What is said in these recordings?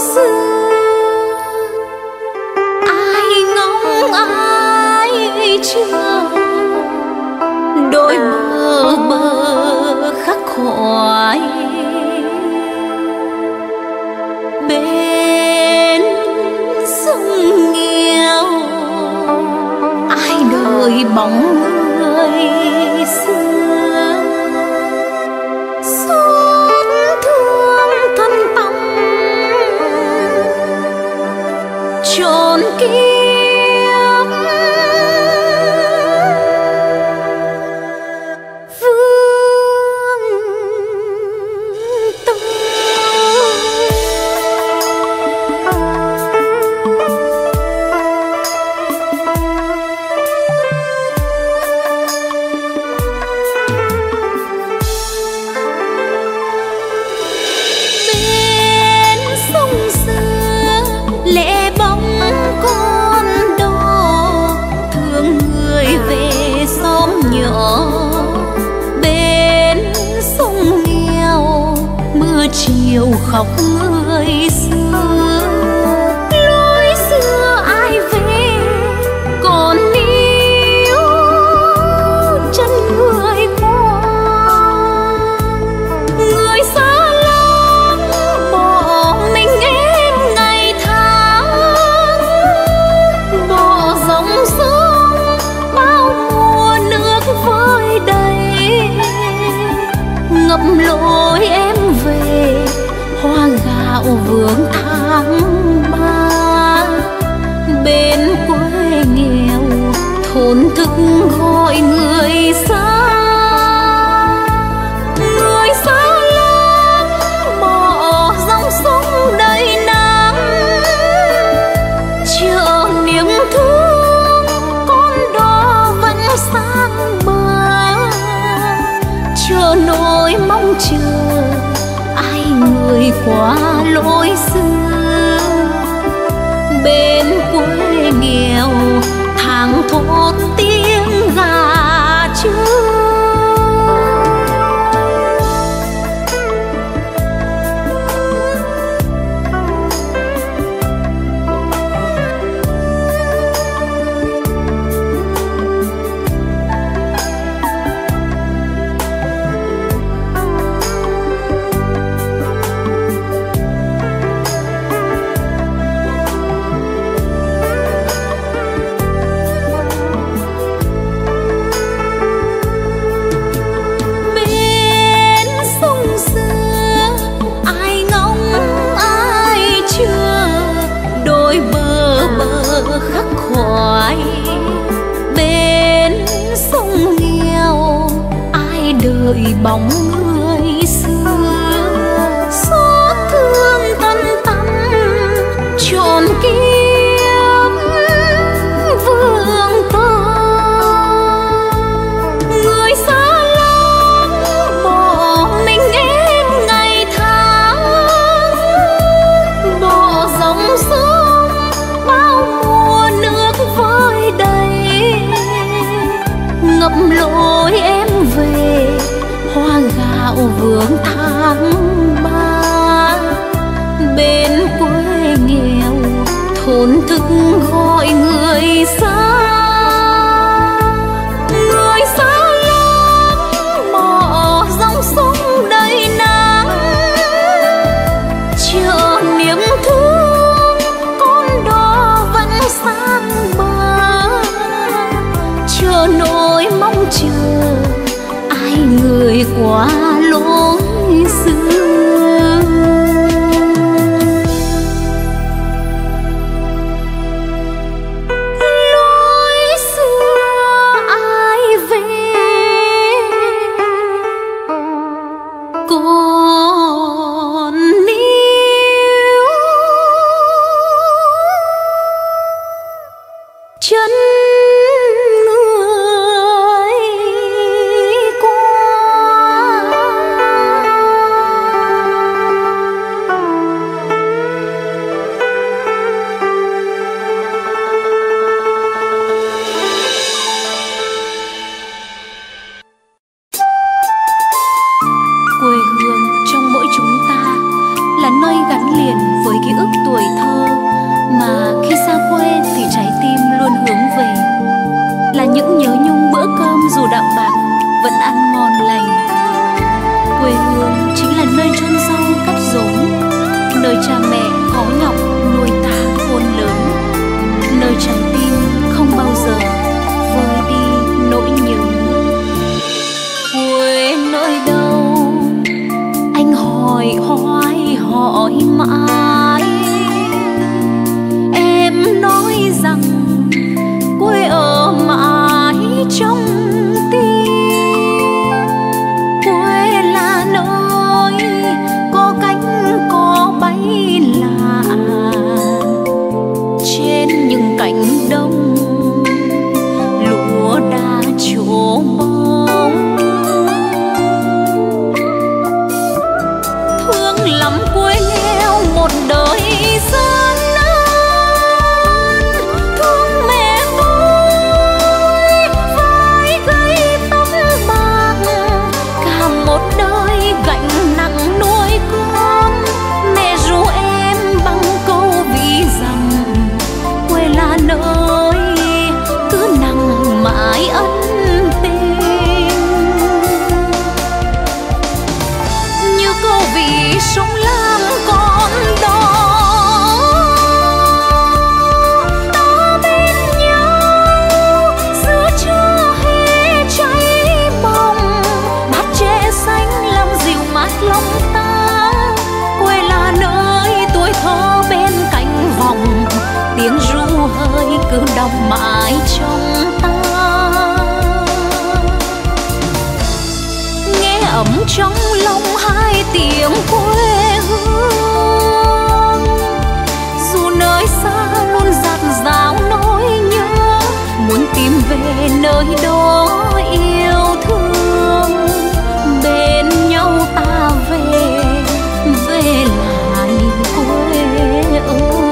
xưa ai ngóng ai chờ, đôi bờ bờ khắc khoải bên sông nghèo, ai đợi bóng người xưa xót thương thân tâm trọn kiếp vương tâm. Chiều khóc người xưa, lối xưa ai về còn níu chân người qua. Người xa lắm bỏ mình em ngày tháng, bỏ dòng sông bao mùa nước vơi đầy, ngậm lối em về hoa gạo vườn tháng ba. Bên quê nghèo thổn thức gọi người xa, người xa lắm bỏ dòng sông đầy nắng, chờ niềm thương con đò vẫn sang bờ, chờ nỗi mong chờ ai người qua lối xưa. Bên quê nghèo tháng thốt tiếng gà trưa. Bên sông nghèo ai đợi bóng người xưa, xót thương thân tâm trọn kiếp vương tơ. Người xa lắm bỏ mình em ngày tháng, bỏ dòng sông bao mùa nước vơi đầy, ngậm lối em về hoa gạo vườn tháng ba. Bên quê nghèo thổn thức gọi người xa, người xa lắm bỏ dòng sông đầy nắng, chờ niềm thương con đò vẫn sang bờ, chờ nỗi mong chờ ai người qua lối xưa. Lối xưa ai về còn níu chân người qua. ký ức tuổi thơ mà khi xa quê thì trái tim luôn hướng về, là những nhớ nhung bữa cơm dù đạm bạc vẫn ăn ngon lành. Quê hương chính là nơi chôn rau cắt rốn, nơi cha mẹ khó nhọc nuôi ta khôn lớn, nơi trái tim không bao giờ vơi đi nỗi nhớ. Quê nơi đâu anh hỏi hoài hỏi mãi, em nói rằng quê ở mãi trong tim. Quê là nơi có cánh có bay lạ trên những cánh đồng lúa đã trổ bông. Thương lắm quê nghèo một đời gian nan, thương mẹ tôi vai gầy tóc bạc, cả một đời gánh nặng nuôi con. Mẹ ru em bằng câu ví dặm, quê là nơi cứ nặng mãi ân tình. Như câu ví sông Lam con đó, ta bên nhau giữa trưa hè cháy bồng, bát chè xanh làm dịu mát lòng ta. Quê là nơi tuổi thơ bên cánh vòng, tiếng ru hơi cứ đọng mãi trong ta. Nghe ấm trong lòng hai tiếng quê hương, dù nơi xa luôn dạt dào nỗi nhớ, muốn tìm về nơi đó yêu thương. Bên nhau ta về về lại quê ơi.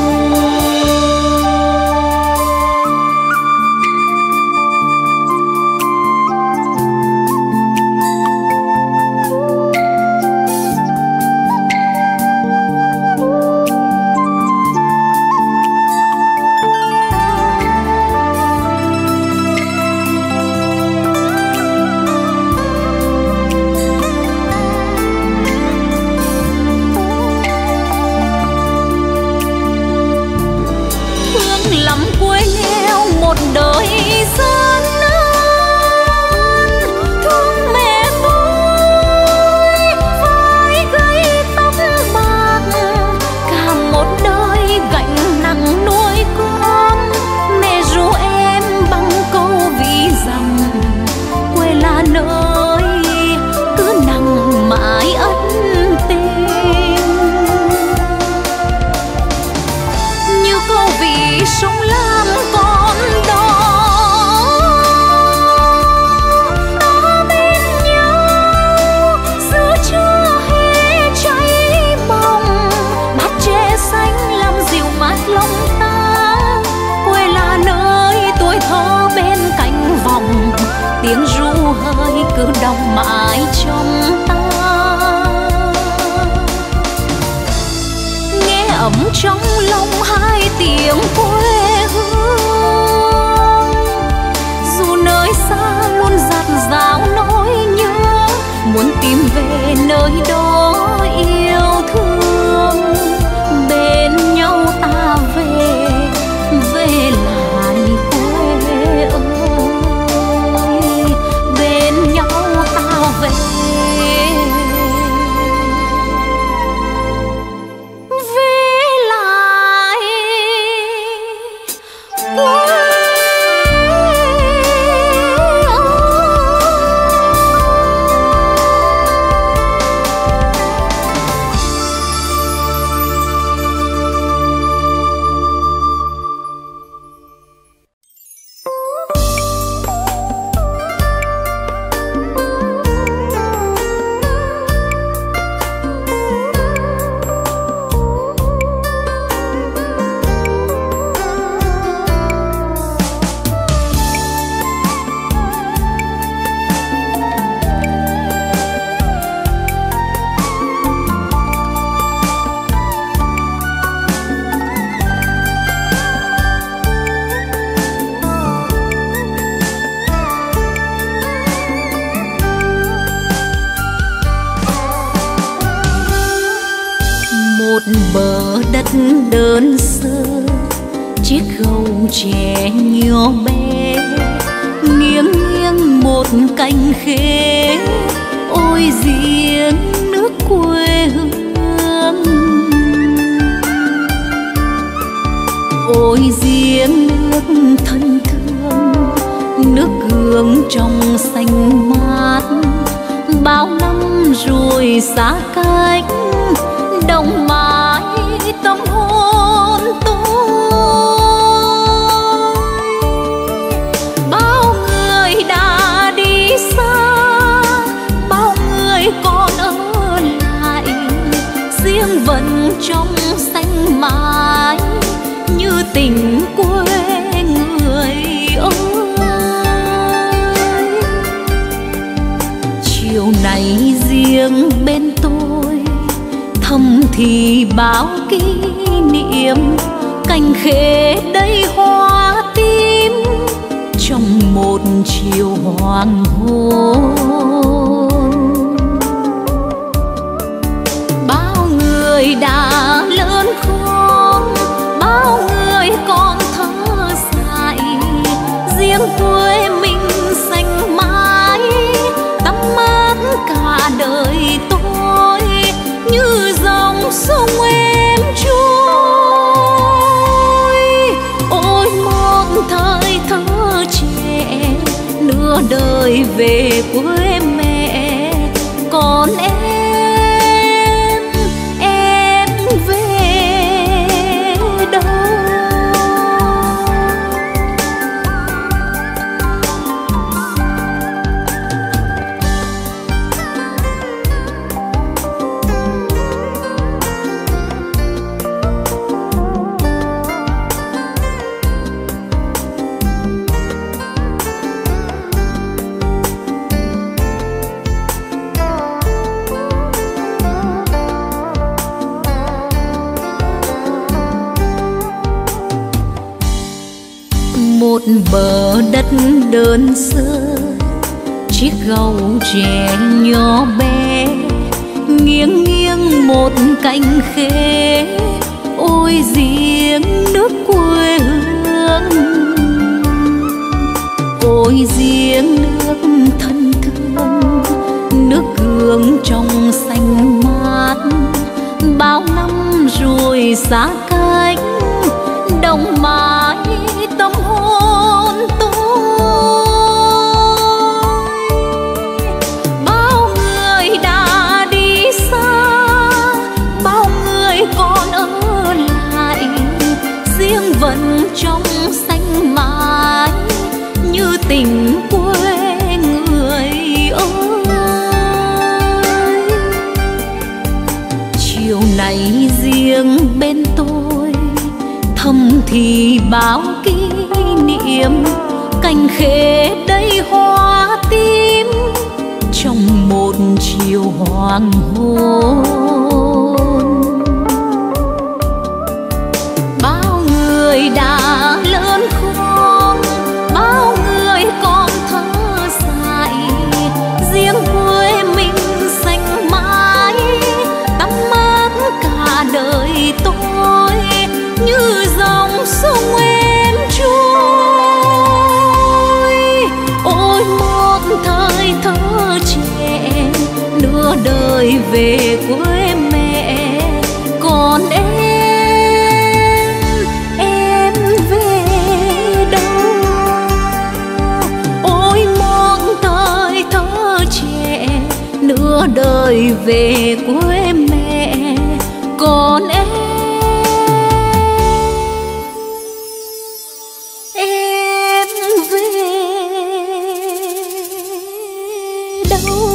Lắm quê nghèo một đời gian nan, thương mẹ tôi vai gầy tóc bạc, cả một đời gánh nặng nuôi con. Mẹ ru em bằng câu ví dặm, quê là nơi cứ nặng mãi ân tình. Như câu ví sông Lam con đó, ta bên nhau giữa trưa hè cháy bồng, bát chè xanh làm dịu mát lòng ta. Quê là nơi tuổi thơ bên cánh vòng, tiếng ru hơi cứ đọng mãi trong ta. Nghe ấm trong lòng hai tiếng quê hương, dù nơi xa luôn dạt dào nỗi nhớ, muốn tìm về nơi đó yêu thương. Bên nhau ta về về lại quê ơi, bên nhau ta về chiếc gầu trẻ nhỏ bé nghiêng nghiêng một cành khế. Ôi giếng nước quê hương, ôi giếng nước thân thương, nước gương trong xanh mát. Bao năm rồi xa cách, đồng mãi tâm hồn tôi. Bao người đã đi xa, bao người còn ở lại, riêng vẫn trong xanh mãi như tình quê người ơi. Chiều nay riêng bên tôi thầm thì bao kỷ niệm, cành khế đầy hoa tím trong một chiều hoàng hôn. Bao người đã lớn khôn, bao người còn thơ dại, riêng quê mình xanh mãi tắm mát cả đời tôi như dòng sông êm trôi. Ôi một thời thơ trẻ, nửa đời về quê mẹ, còn em về đâu? Một bờ đất đơn sơ, chiếc gầu trẻ nhỏ bé nghiêng nghiêng một cành khế. Ôi giếng nước quê hương, ôi giếng nước thân thương, nước gương trong xanh mát. Bao năm rồi xa cách, đồng mãi tâm hồn tôi. Bao người đã đi xa, bao người còn ở lại, riêng vẫn trong xanh mãi như tình quê người ơi. Chiều nay riêng bên tôi thầm thì bao kỷ niệm, cành khế đầy hoa tím trong một chiều hoàng hôn. Bao người đã lớn khôn, bao người còn thơ dại, riêng quê mình xanh mãi tắm mát cả đời tôi như dòng sông êm trôi. Ôi một thời thơ trẻ, nửa đời về quê mẹ, còn em về đâu? Ôi một thời thơ trẻ, nửa đời về quê mẹ, còn em về đâu?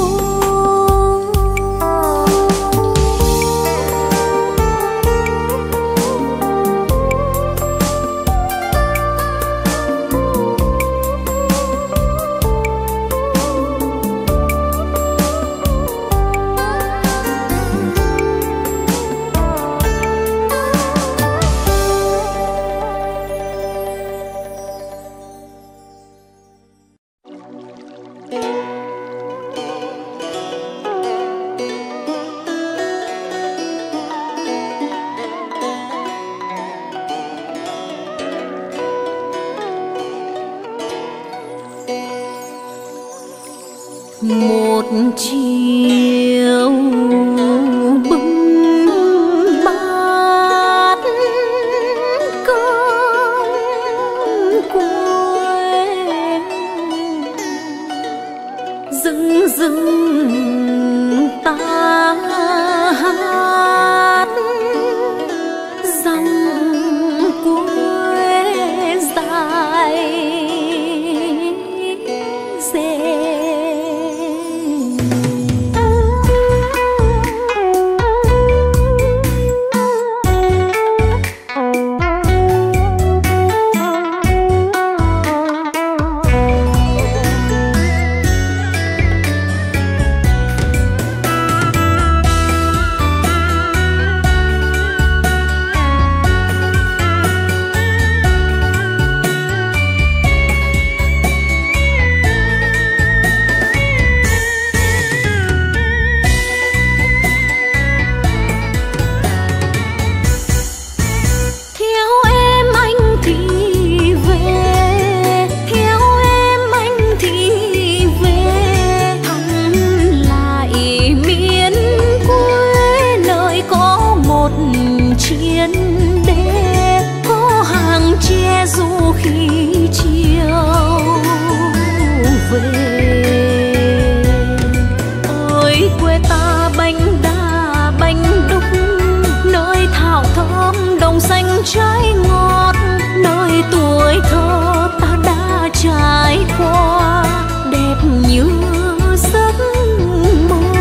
bánh đa bánh đúc, nơi thảo thơm đồng xanh trái ngọt, nơi tuổi thơ ta đã trải qua đẹp như giấc mơ.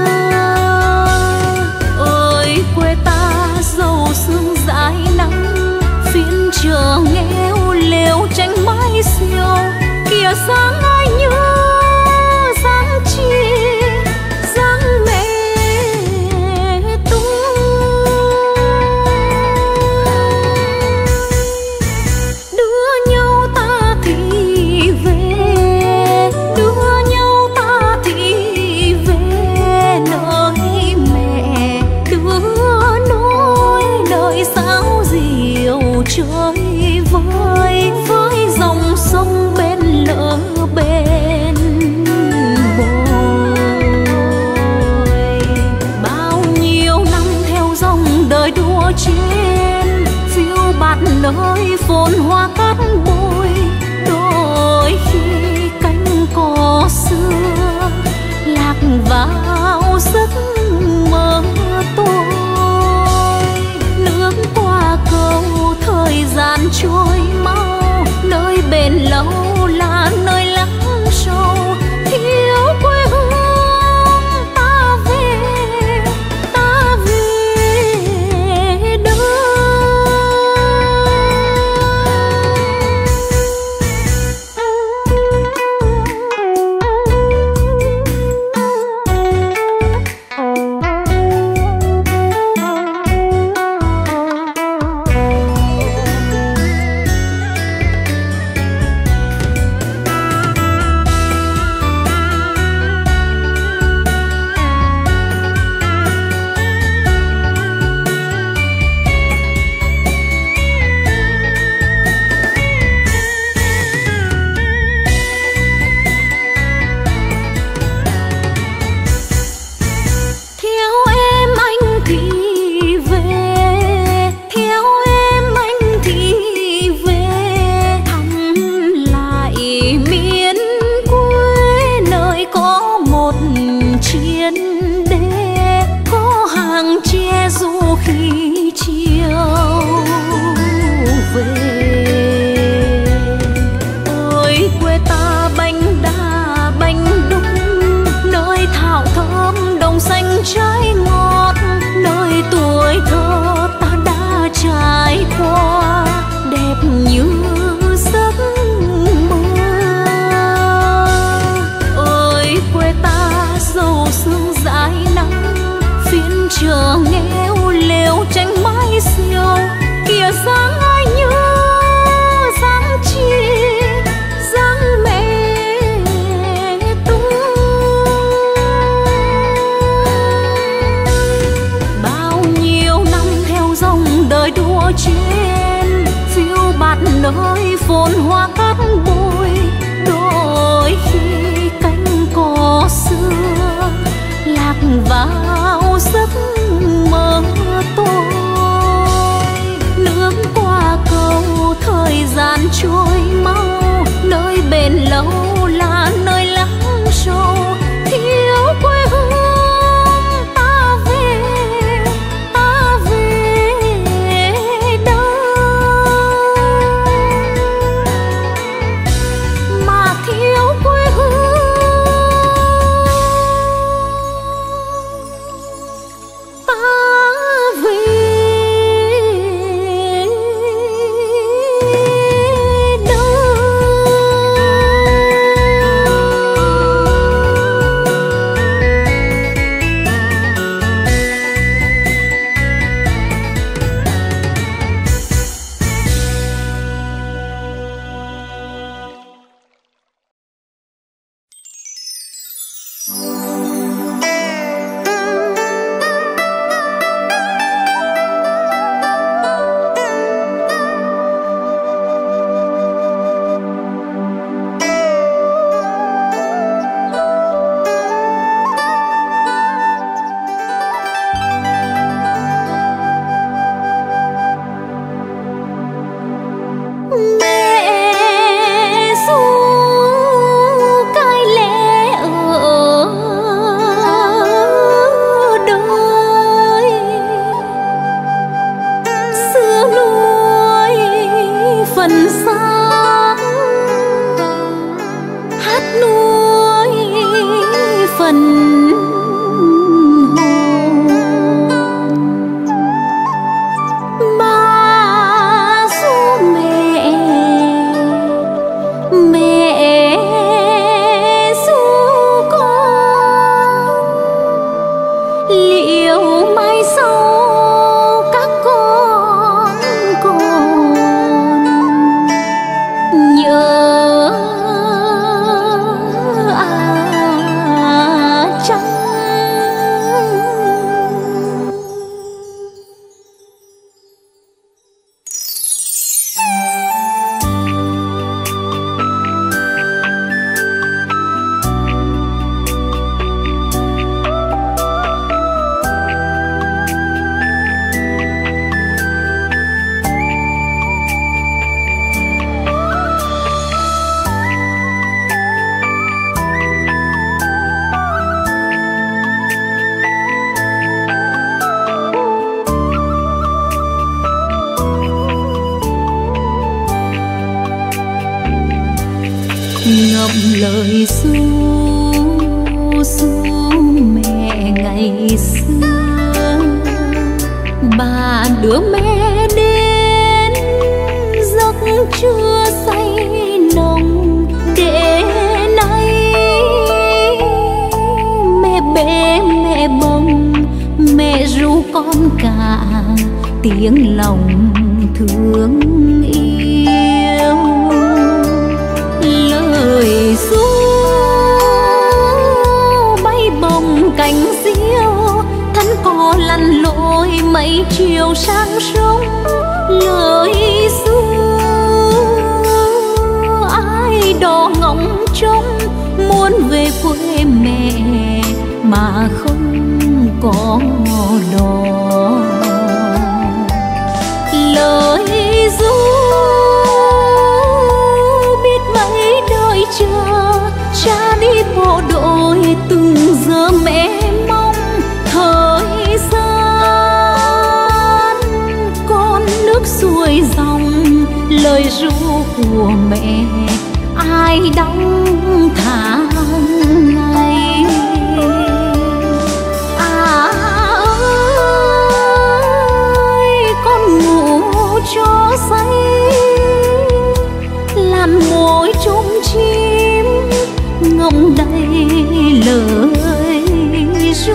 Ơi quê ta dầu sương dãi nắng, phiên chợ nghèo lều tranh mái xiêu, kìa sáng ai nhớ dáng chi dáng mẹ tôi. Đưa nhau ta thì về, đưa nhau ta thì về nơi mẹ, đưa nối đời sao diều chơi với dòng sông bên lỡ bên bồi. Bao nhiêu năm theo dòng đời đua trên, phiêu bạt nơi phồn hoa cát bụi, đôi khi cánh cỏ xưa lạc vào giấc mơ tôi. Nước qua cầu thời gian trôi mau, nơi bền lâu là nơi lắng sâu, thiếu quê hương ta về đâu. Trái ngọt nơi tuổi thơ ta đã trải qua đẹp như giấc mơ. Ơi quê ta dầu sương dãi nắng, phiên chợ nghèo lều tranh mái xiêu, kìa sáng ai nhớ dáng chi dáng mẹ. Đời đua trên, phiêu bạt nơi phồn hoa cát bụi, đôi khi cánh cỏ xưa lạc vào giấc mơ tôi. Nước qua cầu thời gian trôi mau, nơi bền lâu là nơi lắng sâu, thiếu quê hương liệu mai sau các con còn nhớ chăng? ngậm lời ru mẹ ngày xưa. Bà đưa mẹ đến giấc trưa say nồng, để nay mẹ bế mẹ bồng, mẹ ru con cả tiếng lòng thương yêu. Lời ru bay bồng cánh diêu, thân cò lăn lội mấy chiều sang sông. Lời ru ai đò ngóng trông, muốn về quê mẹ mà không có đò. Lời ru biết mấy đời chờ, cha đi bộ đội từng giờ mẹ mong. Thời gian con nước xuôi dòng, lời ru của mẹ ai đong tháng ngày. Cho say làn môi trông chim ngông đầy lời ru.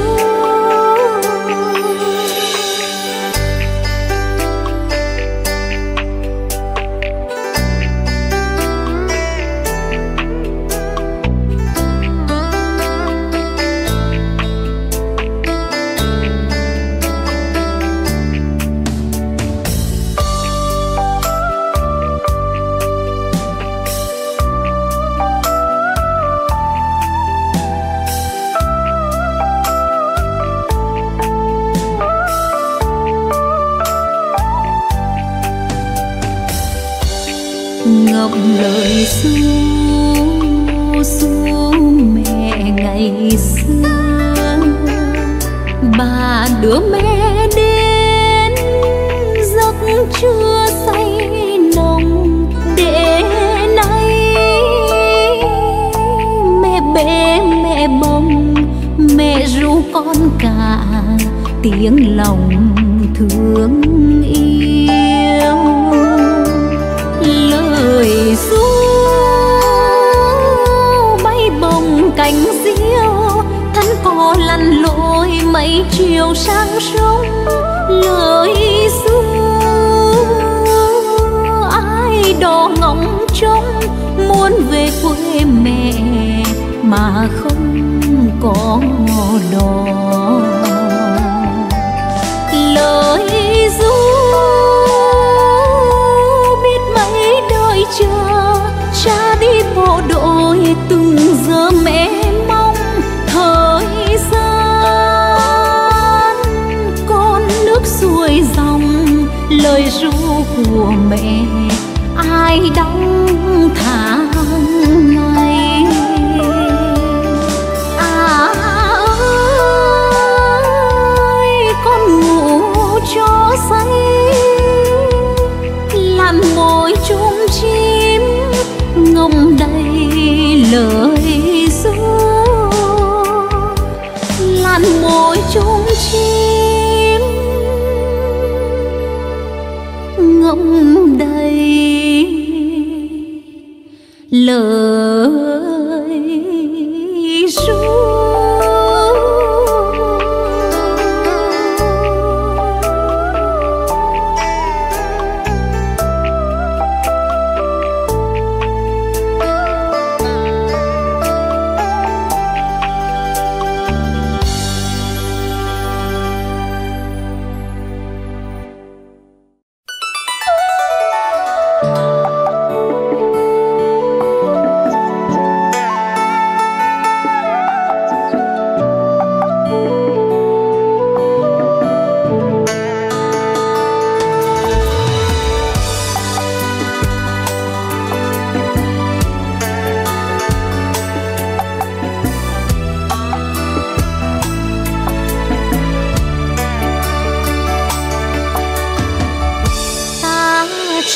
Ngậm lời ru mẹ ngày xưa. Bà đưa mẹ đến giấc trưa say nồng, để nay mẹ bế mẹ bồng, mẹ ru con cả tiếng lòng thương yêu. Lời ru bay bồng cánh diêu, thân cò lăn lội mấy chiều sang sông. Lời ru ai đò ngóng trông, muốn về quê mẹ mà không có đò. Lời ru chờ, cha đi bộ đội từng giờ mẹ mong. Thời gian con nước xuôi dòng, lời ru của mẹ ai đong tháng ngày. Ơi con ngủ cho say làn môi chung chim ngông đầy lời ru. Làn môi chung chim ngông đầy lời ru.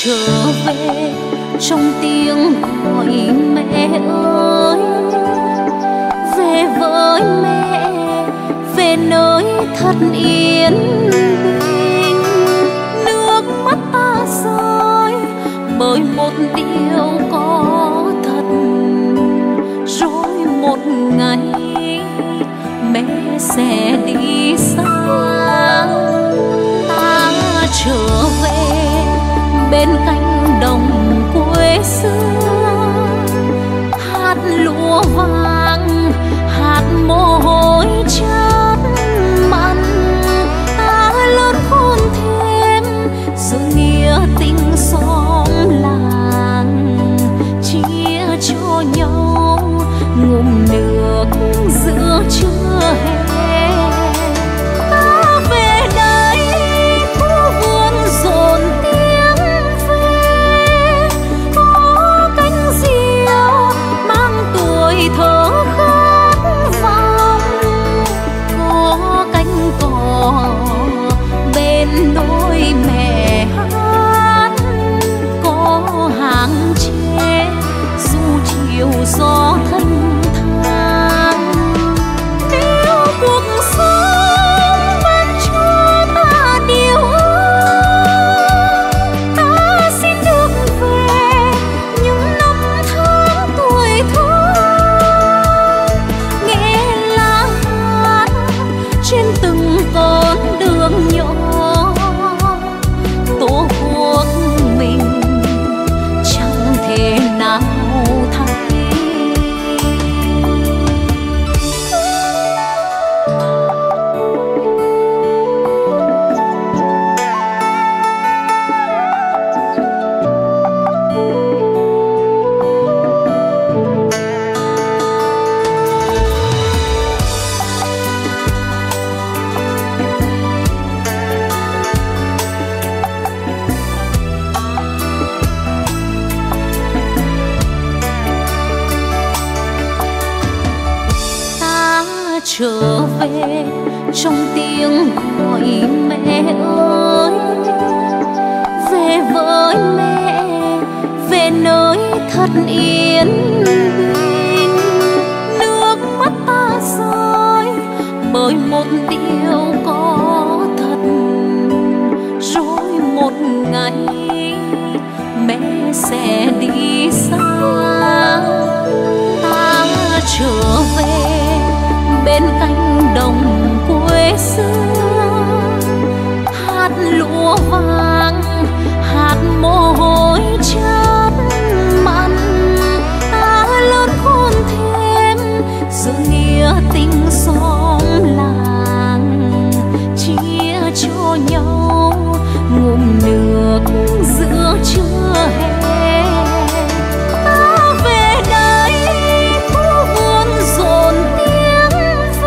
trở về trong tiếng gọi mẹ ơi, về với mẹ, về nơi thật yên bình. Nước mắt ta rơi bởi một điều có thật, rồi một ngày mẹ sẽ đi xa. Ta trở về bên cánh đồng quê xưa, hạt lúa vàng, hạt mồ hôi chất mặn. Ta lớn khôn thêm sự nghĩa tình xóm làng, chia cho nhau ngụm nước giữa trưa hè. Ta về đây khu vườn rộn tiếng ve, có cánh diều mang tuổi thơ khát vọng, có cánh cò bên đôi mẹ hát, có hàng tre dù chiều gió thanh thang. Nếu cuộc sống ban cho ta điều ước, ta xin được về những năm tháng tuổi thơ, nghe lá hát trên từng con đường nhỏ. Tổ quốc mình chẳng thể nào thay. Trở về trong tiếng gọi mẹ ơi, về với mẹ, về nơi thật yên bình. Nước mắt ta rơi bởi một điều có thật, rồi một ngày mẹ sẽ đi xa. Ta trở về bên cánh đồng quê xưa, hạt lúa vàng, hạt mồ hôi chất mặn. Ta lớn khôn thêm sự nghĩa tình xóm làng, chia cho nhau ngụm nước giữa trưa hè. Ta về đây khu vườn rộn tiếng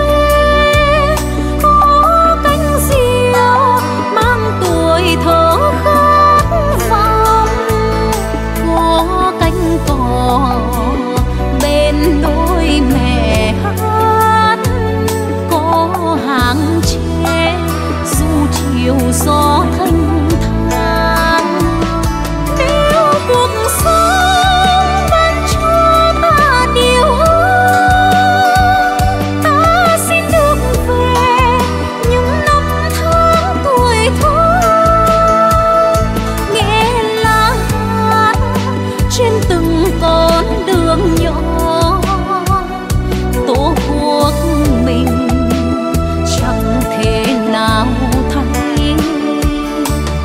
ve, có cánh diều mang tuổi thơ khát vọng, có cánh cò bên đôi mẹ hát, có hàng tre dù chiều gió thanh thang. Nếu cuộc sống ban cho ta điều ước, ta xin được về những năm tháng tuổi thơ, nghe lá hát trên từng con đường nhỏ. Tổ quốc mình chẳng thể nào thay.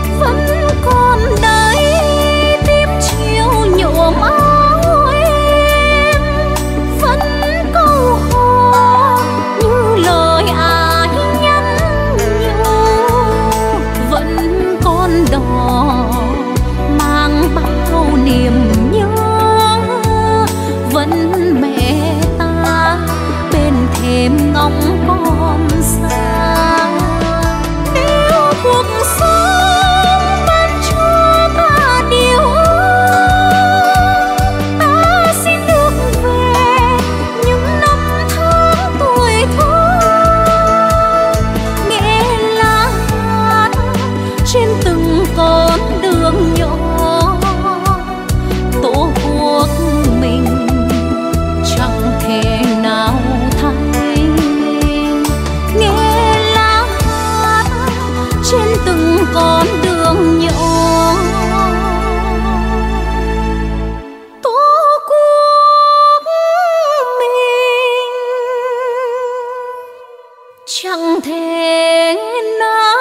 con đường nhỏ. Tổ quốc mình chẳng thể nào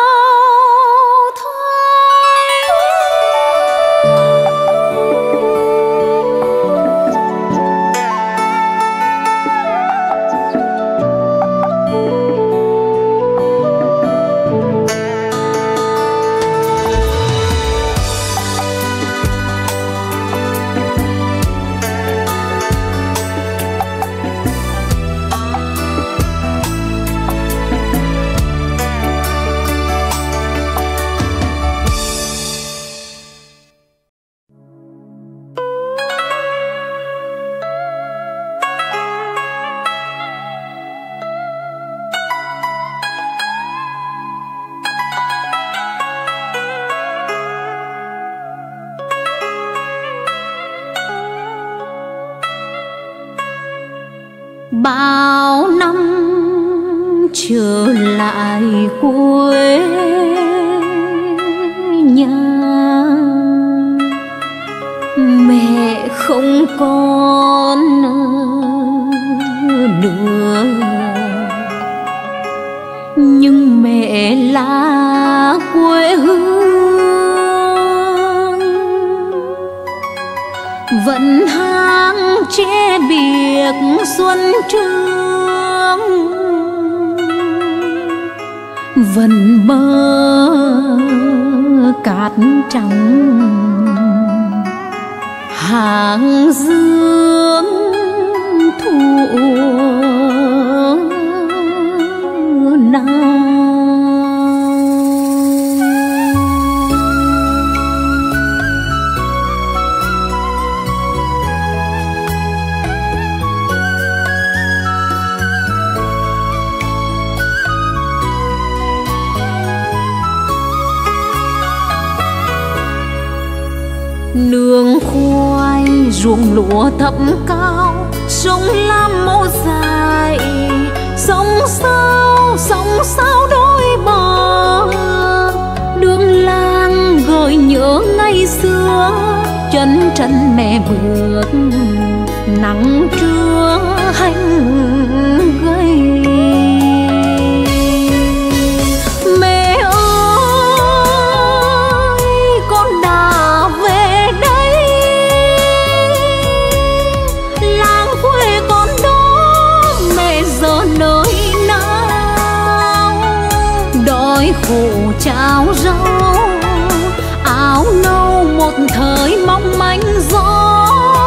bao năm trở lại quê nhà, mẹ không còn nữa, nhưng mẹ là quê hương vẫn hang che biệt xuân trường, vẫn mơ cát trắng hàng dương thuở nào. Nương khoai ruộng lúa thấp cao, sông Lam mô dài, sông sao đôi bờ. Đường làng gợi nhớ ngày xưa, chân trần mẹ bước nắng trưa hành gầy. Khổ cháo rau áo nâu một thời mong manh gió,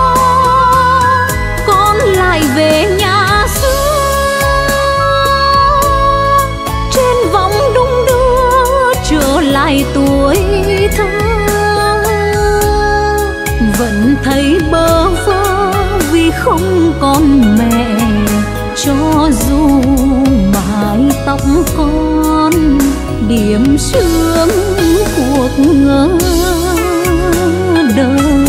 con lại về nhà xưa trên vòng đung đưa trở lại tuổi thơ. Vẫn thấy bơ vơ vì không còn mẹ, cho dù mái tóc con điểm sương cuộc đời.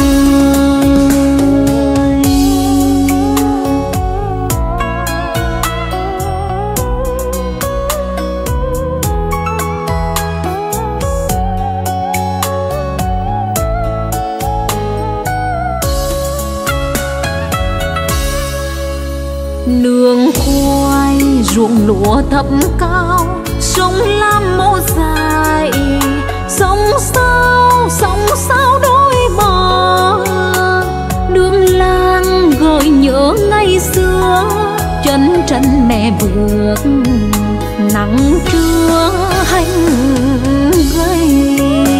Nương khoai ruộng lúa thấp cao, sông Lam mô dài, sông sao đôi bờ. Đường làng gợi nhớ ngày xưa, chân trần mẹ bước nắng trưa hành gầy.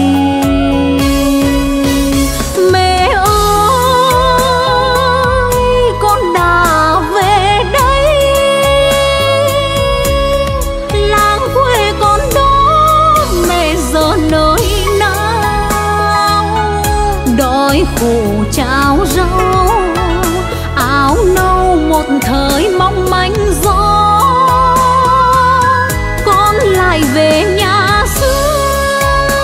Mẹ ơi con đã về đây, làng quê con đó mẹ giờ nơi nào. Đói khổ cháo rau áo nâu một thời mong manh gió, con lại về nhà xưa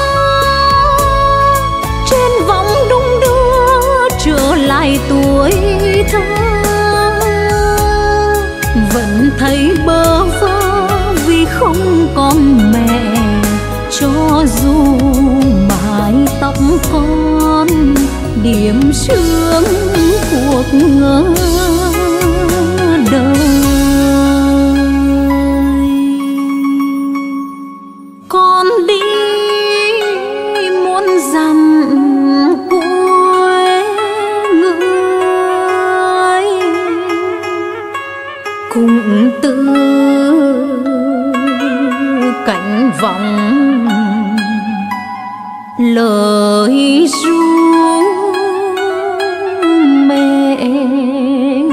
trên vòng đung đưa trở lại tuổi thơ. Vẫn thấy bơ vơ vì không còn mẹ, cho dù vọng lời ru mẹ hiền.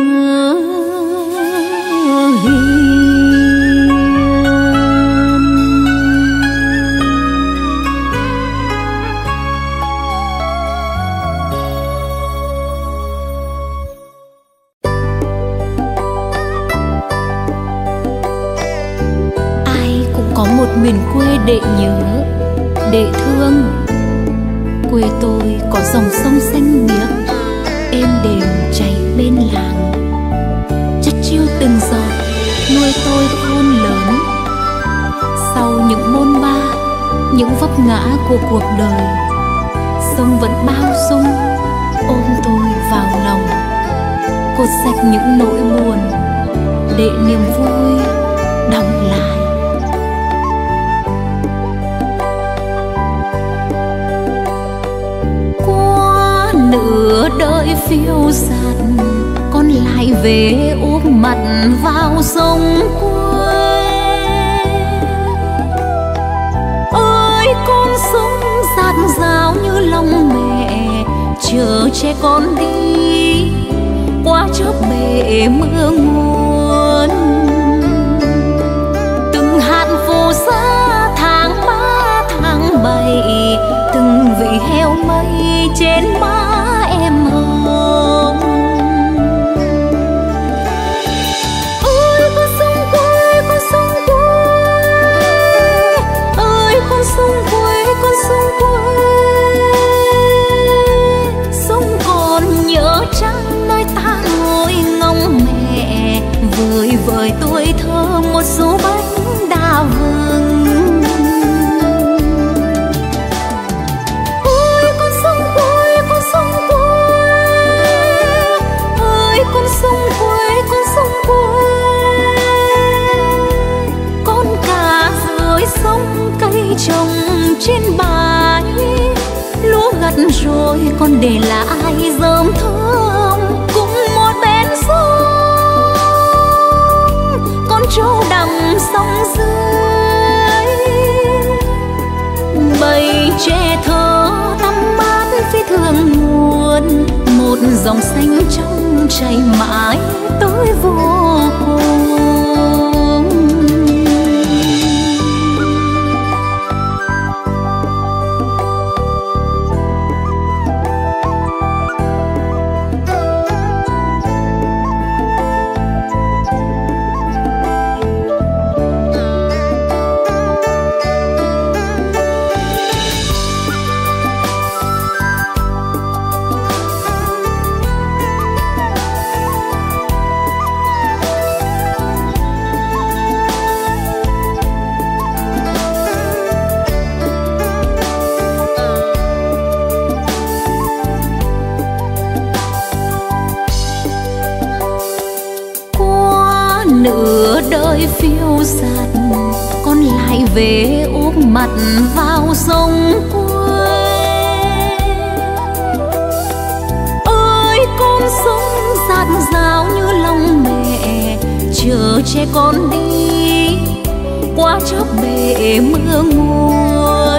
Ai cũng có một miền quê để nhớ, để thương. Quê tôi có dòng sông xanh biếc, êm đềm chảy bên làng, chất chiêu từng giọt nuôi tôi khôn lớn. Sau những bôn ba, những vấp ngã của cuộc đời, sông vẫn bao dung ôm tôi vào lòng, cột sạch những nỗi buồn để niềm vui đọng lại. Nửa đời phiêu dạt, con lại về úp mặt vào sông quê. Ơi con sông dạt dào như lòng mẹ, chờ che con đi qua chớp bể mưa nguồn. Từng hạt phù sa tháng 3 tháng 7, từng vị heo mây trên má em hồng. Ôi con sông quê, con sông quê, ơi con sông quê, con sông quê. Sông còn nhớ chăng nơi ta ngồi ngóng mẹ, vời vời tuổi thơ một số bánh đa vừng. Sông cây trồng trên bãi, lúa gặt rồi còn để lại rơm thơm. Cùng một bên sông, con trâu đầm sông dưới, bầy trẻ thơ tắm mát phía thượng nguồn. Một dòng xanh trong chảy mãi tới vô cùng. Nửa đời phiêu dạt, con lại về úp mặt vào sông quê. Ơi con sông dạt dào như lòng mẹ, chờ che con đi qua chớp bể mưa nguồn.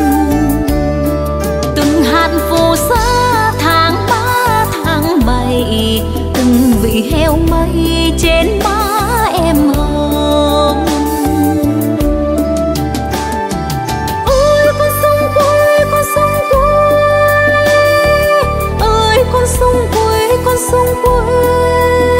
Từng hạt phù sa tháng 3 tháng 7, từng vị heo mây trên má em hồng. Ôi con sông quê, con sông quê, ơi con sông quê, con sông quê.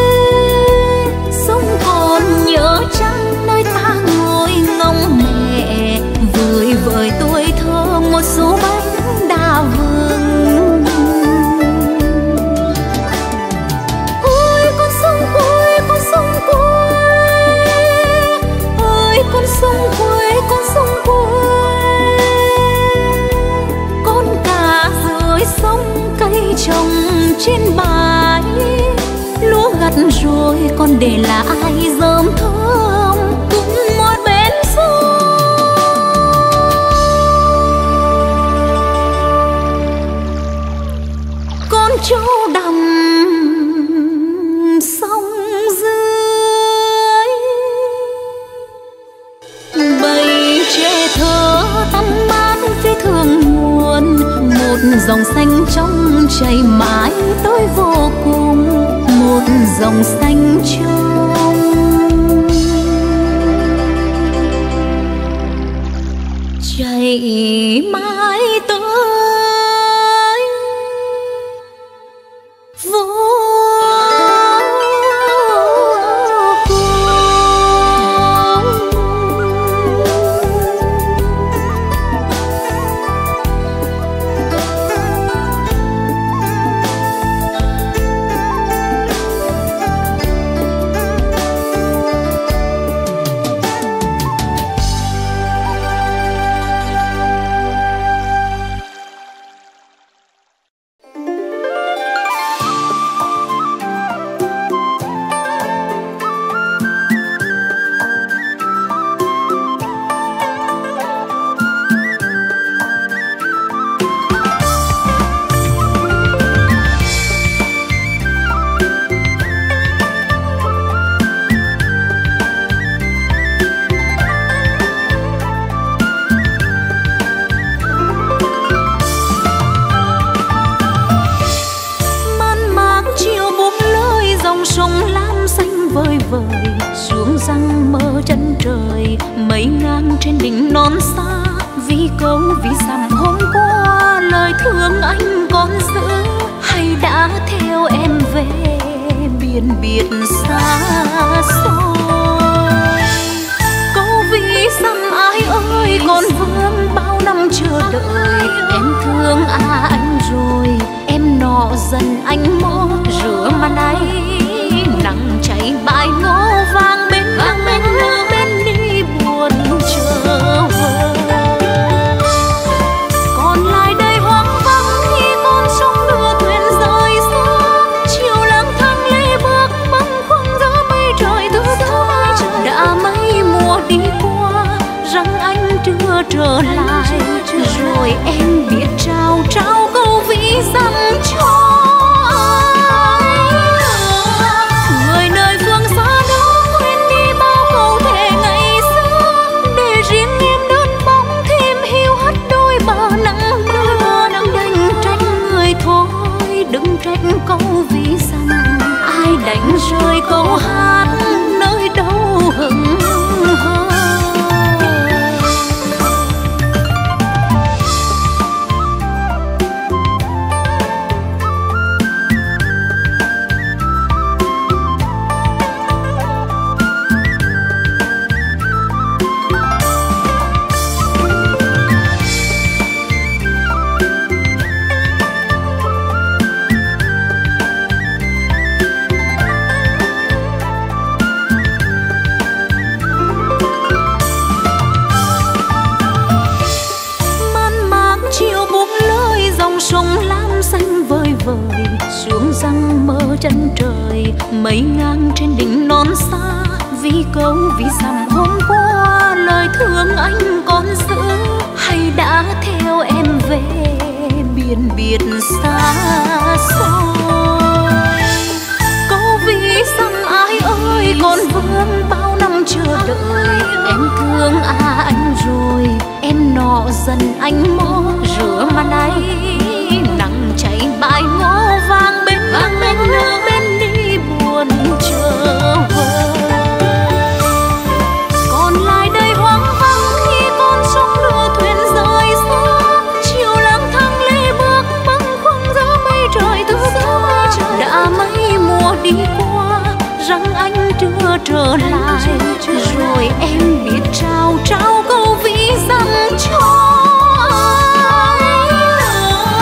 Sông còn nhớ chăng nơi ta ngồi ngóng mẹ, vời vời tuổi thơ một số bánh đa vừng. Ôi con sông quê, con sông quê, ơi con sông quê, con sông quê. Con cá dưới sông cây trồng trên bãi, lúa gặt rồi còn để lại rơm thơm. Cùng một bên sông, con trâu đầm sông dưới, bầy thương nguồn. Một dòng xanh trong chảy mãi tới vô cùng, một dòng xanh trong chảy mãi tới vô mây ngang trên đỉnh non xa. Vì câu vì dặm hôm qua lời thương anh còn giữ, hay đã theo em về biển biệt xa xôi. Câu vì dặm ai ơi còn vương bao năm chờ đợi. Em thương anh rồi em nọ dần anh mơ rửa màn ấy nắng cháy bãi ngô vàng bên nắng bên nước bên đi buồn trở về. Còn lại đây hoang vắng khi con sông đưa thuyền rời xa. Chiều lang thang lê bước bâng khuâng giữa mây trời thứ tha. Đã mấy mùa đi qua rằng anh chưa trở lại, rồi em biết trao câu vĩ dặm cho câu vì rằng ai đánh rơi câu hát nơi đâu hững hờ. Xuống răng mơ chân trời mây ngang trên đỉnh non xa. Vì câu vì dặm hôm qua lời thương anh còn giữ, hay đã theo em về biển biệt xa xôi. Câu vì dặm ai ơi còn vương bao năm chờ đợi. Em thương anh rồi em nọ dần anh mơ rửa màn ấy nắng cháy bãi ngô vàng bên nước bên đi buồn trở về. Còn lại đây hoang vắng khi con sông đưa thuyền rời xa. Chiều lang thang lê bước bâng khuâng giữa mây trời thứ tha. Đã mấy mùa đi qua rằng anh chưa trở lại, rồi em biết trao câu vĩ dặm cho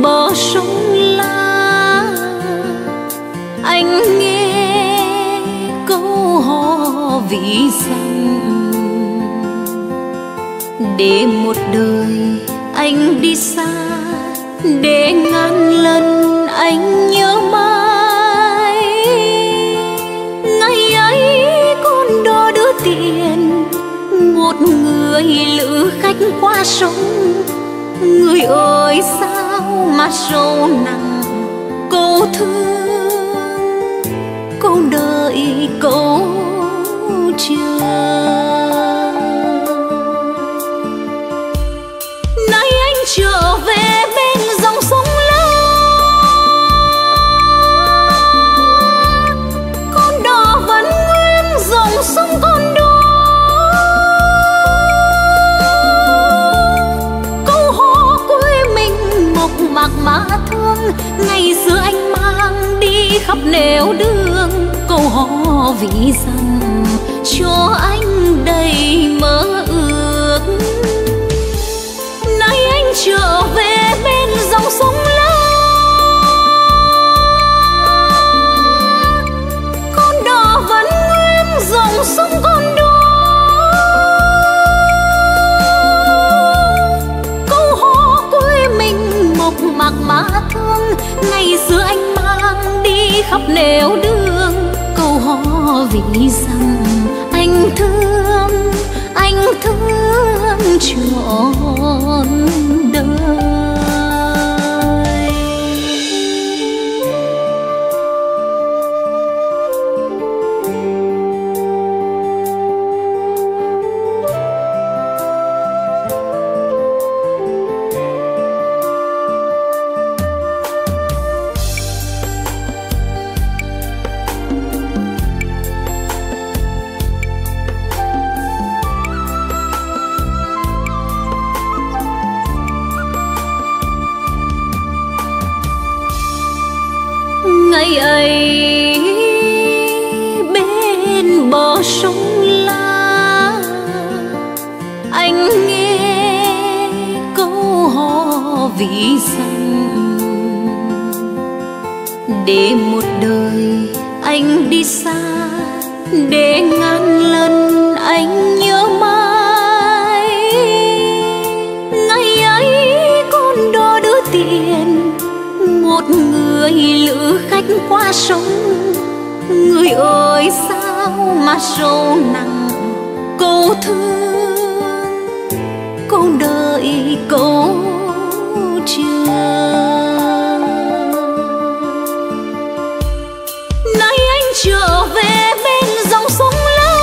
bờ sông La, anh nghe câu hò vĩ rằng để một đời anh đi xa, để ngàn lần anh nhớ mãi. Ngày ấy con đò đưa tiền một người lữ khách qua sông. Người ơi sao mà sâu nặng câu thương, câu đợi câu chờ. Nay anh trở về bên dòng sông La, con đò vẫn nguyên dòng sông con đò. Câu hò quê mình mộc mạc mà thương, ngày xưa anh mang đi khắp nẻo đường. Câu hò vì rằng cho anh đầy mơ ước. Nay anh trở về bên dòng sông La, con đò vẫn nguyên dòng sông con đò. Câu hò quê mình mộc mạc mà thương, ngày xưa anh mang đi khắp nẻo đường. Câu hò vì rằng anh thương trọn đời. Ngày ấy bên bờ sông La, anh nghe câu hò vĩ rằng để một đời anh đi xa, để ngàn lần anh nhớ mãi. Ngày ấy con đò đưa tiền một người lữ khách qua sông. Người ơi sao mà sâu nặng câu thương, câu đợi câu chờ. Nay anh trở về bên dòng sông La,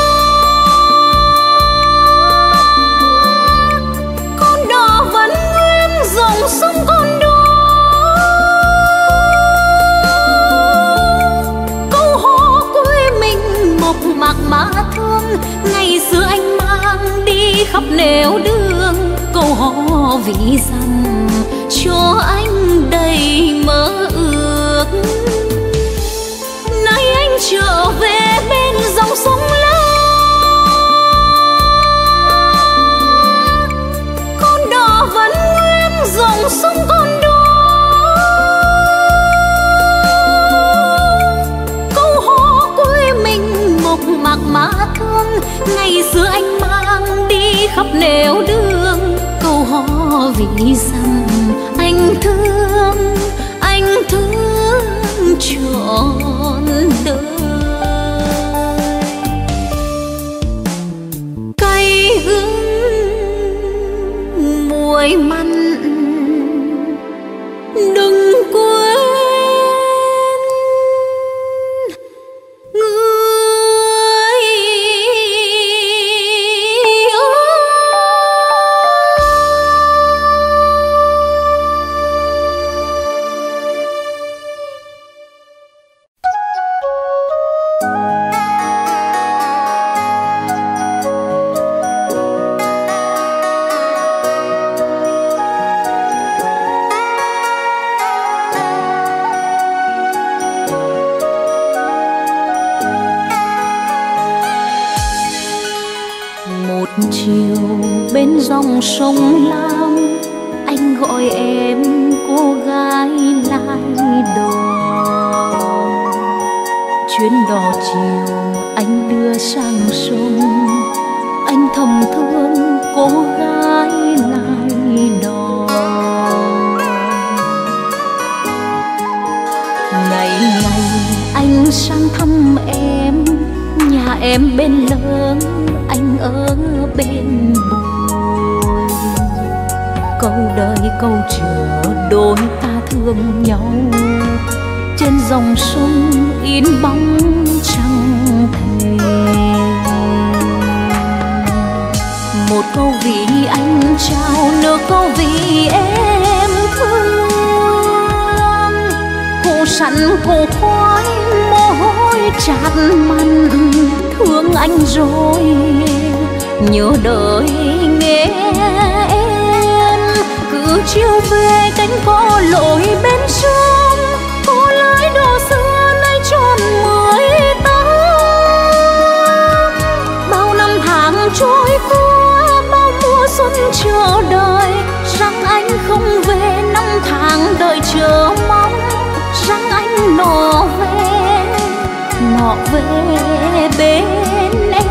con đò vẫn nguyên dòng sông con đò. Mạc mà thương, ngày xưa anh mang đi khắp nẻo đường. Câu hò vì rằng cho anh đầy mơ ước. Nay anh trở về bên dòng sông La, con đò vẫn nguyên dòng sông con đò. Mạc mà thương, ngày xưa anh mang đi khắp nẻo đường. Câu hò vì rằng anh thương trọn đời. Cay hương muối mặn đừng quên. Chiều bên dòng sông Lam, anh gọi em cô gái lái đò. Chuyến đò chiều anh đưa sang sông, anh thầm thương cô gái lái đò. Ngày ngày anh sang thăm em, nhà em bên lớn, anh ở bên bồi. Câu đời câu chờ đôi ta thương nhau, trên dòng sông in bóng trăng thề. Một câu vì anh trao, nửa câu vì em thương. Cô sẵn cô khoái mồ hôi tràn mặt, thương anh rồi nhớ đời nghe em. Cứ chiều về cánh cỏ lội bên sông, cô lái đò xưa nay tròn 18. Bao năm tháng trôi qua, bao mùa xuân chờ đợi, rằng anh không về, năm tháng đợi chờ mong, rằng anh nọ về bên em.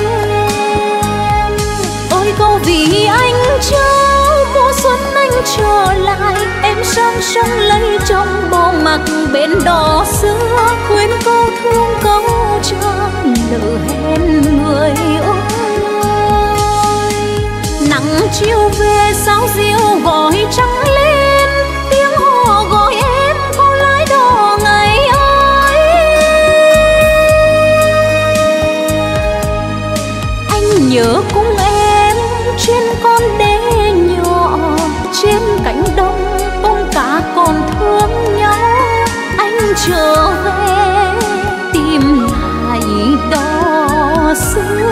Ôi câu vì anh trao, mùa xuân anh trở lại, em sang sông lấy chồng bỏ mặc bên đò xưa. Quên câu thương câu chờ, lỡ hẹn người ơi. Nắng chiều về sao diêu gọi trắng lên, tiếng hò gọi em cô lái đò ngày ấy. Anh nhớ cùng em trên con đê nhỏ, trên cánh đồng tôm cá còn thương nhau. Anh trở về tìm lại đò xưa.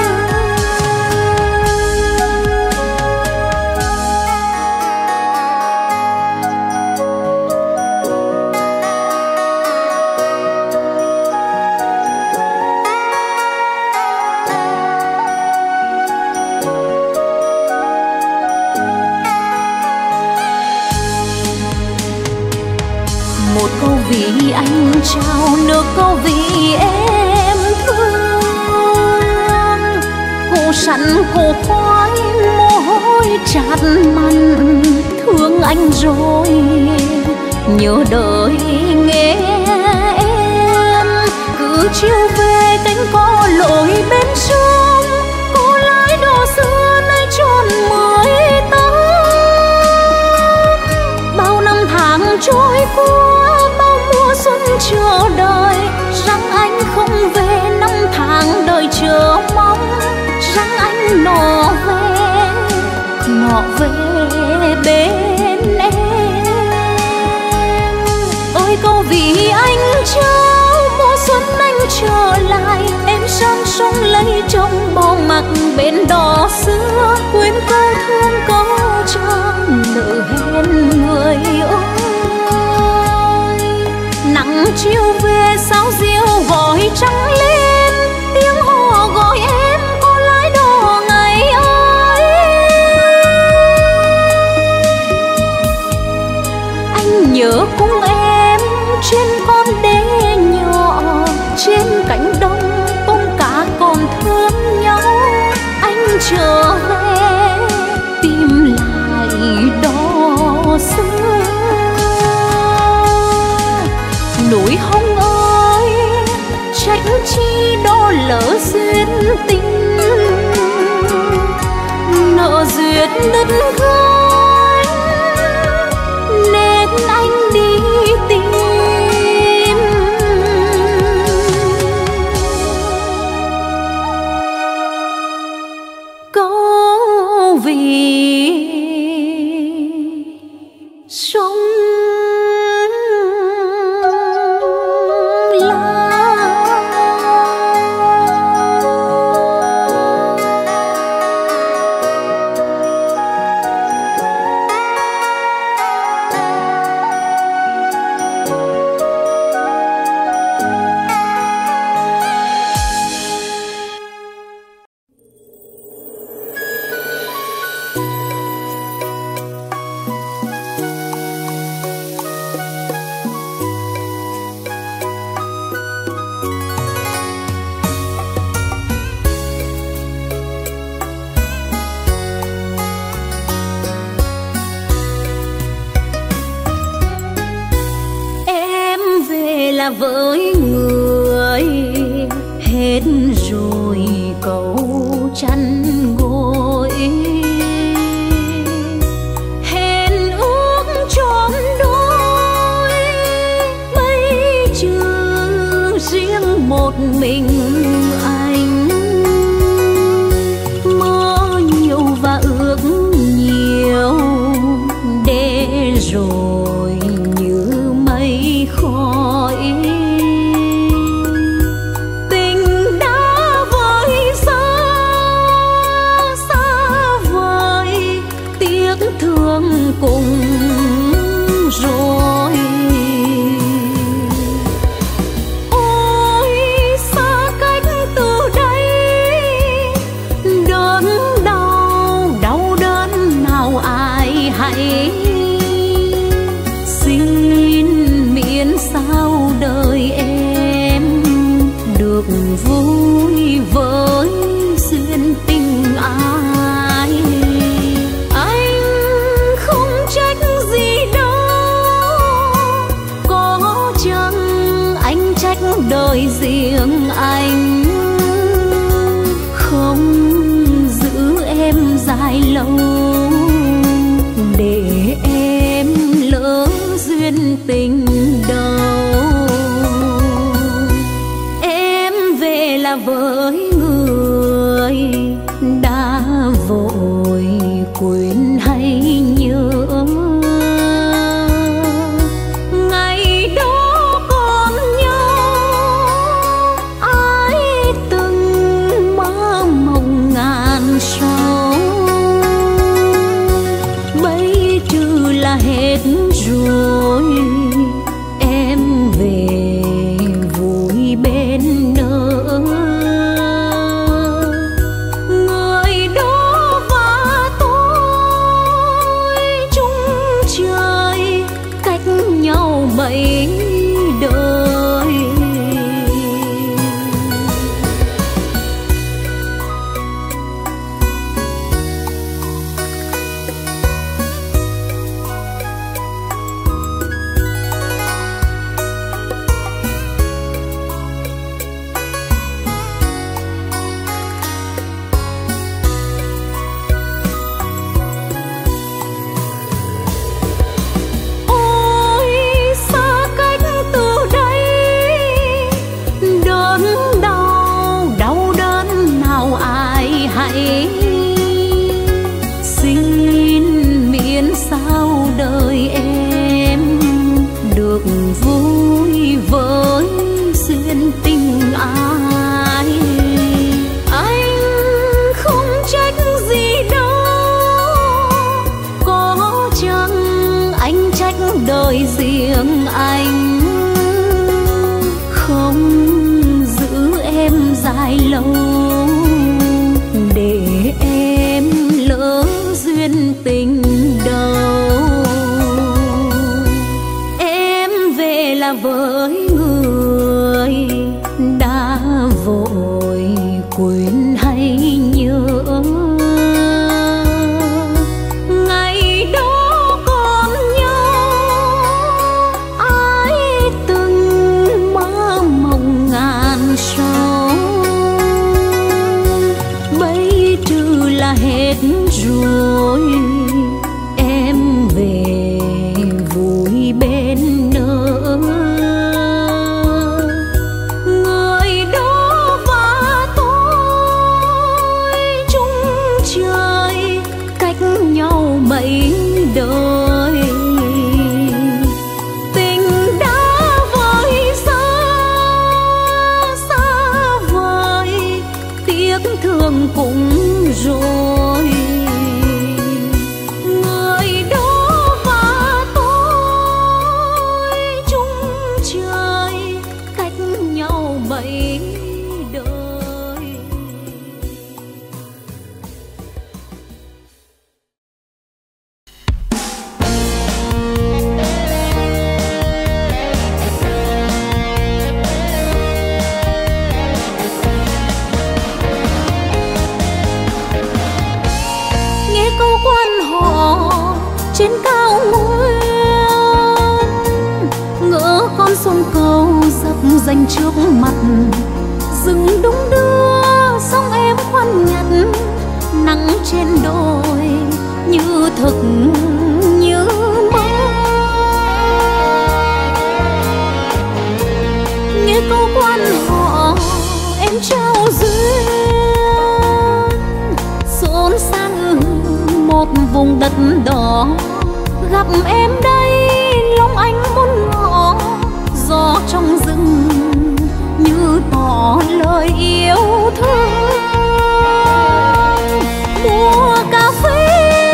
Một câu vì anh trao, nửa câu vì em thương. Cô sẵn cô khoái mồ hôi tràn mặt, thương anh rồi nhớ đời nghe em. Cứ chiều về cánh cỏ lội bên sông, cô lái đò xưa nay tròn 18. Bao năm tháng trôi qua, bao mùa xuân chờ đợi, rằng anh không về, năm tháng đợi chờ mong, rằng anh nọ về bên em. Ôi câu vì anh trao, mùa xuân anh trở lại, em sang sông lấy chồng bỏ mặc bên đò xưa. Quên câu thương câu chờ, lỡ hẹn người ơi. Nắng chiều về sao diêu gọi trắng lên, tiếng hò gọi em cô lái đò ngày ấy. Anh nhớ cùng em trên con đê nhỏ, trên cánh đồng tôm cá còn thương nhau. Anh trở về tìm lại đò xưa. Núi Hồng ơi trách chi đó lỡ duyên tình, nợ duyên đứt gánh nên anh đi tìm. Câu vì sông là với người hết rồi câu chăn gối, hẹn ước trọn đôi bây giờ riêng một mình anh. Mơ nhiều và ước nhiều để rồi như mây khói, tình đã vơi xa xa vời, tiếc thương cùng rồi. Ôi xa cách từ đây, đớn đau đau đớn nào ai hay. Xin miễn sao đời em được vui với duyên tình ai. Anh không trách gì đâu, có chăng anh trách đời riêng anh. Không giữ em dài lâu để em lỡ duyên tình đầu. Em về là với người đã vội quên hay nhớ, ngày đó còn nhau ai từng mơ mộng ngàn sau. Bây trừ là hết rồi, em về vui bên nỡ người đó và tôi chung trời cách nhau mấy đời. Ôi xa cách từ đây, đớn đau đau đớn nào ai hay. Xin miễn sao đời em được vui với duyên tình ai. Anh không trách gì đâu, có chăng anh trách đời riêng anh. Không giữ em dài lâu để em lỡ duyên tình đầu. Em về là với người đã vội quên hay nhớ, ngày đó còn nhau ai từng mơ mộng ngàn sau. Bây trừ là hết rồi, em về vui bên nỡ người đó và tôi dành trước mặt. Rừng đung đưa sóng em khoan nhặt, nắng trên đồi như thực như mơ. Nghe câu quan họ em trao duyên, xôn sang một vùng đất đỏ. Gặp em đây lòng anh muốn ngỏ, gió trong rừng như tỏ lời yêu thương. Mùa cà phê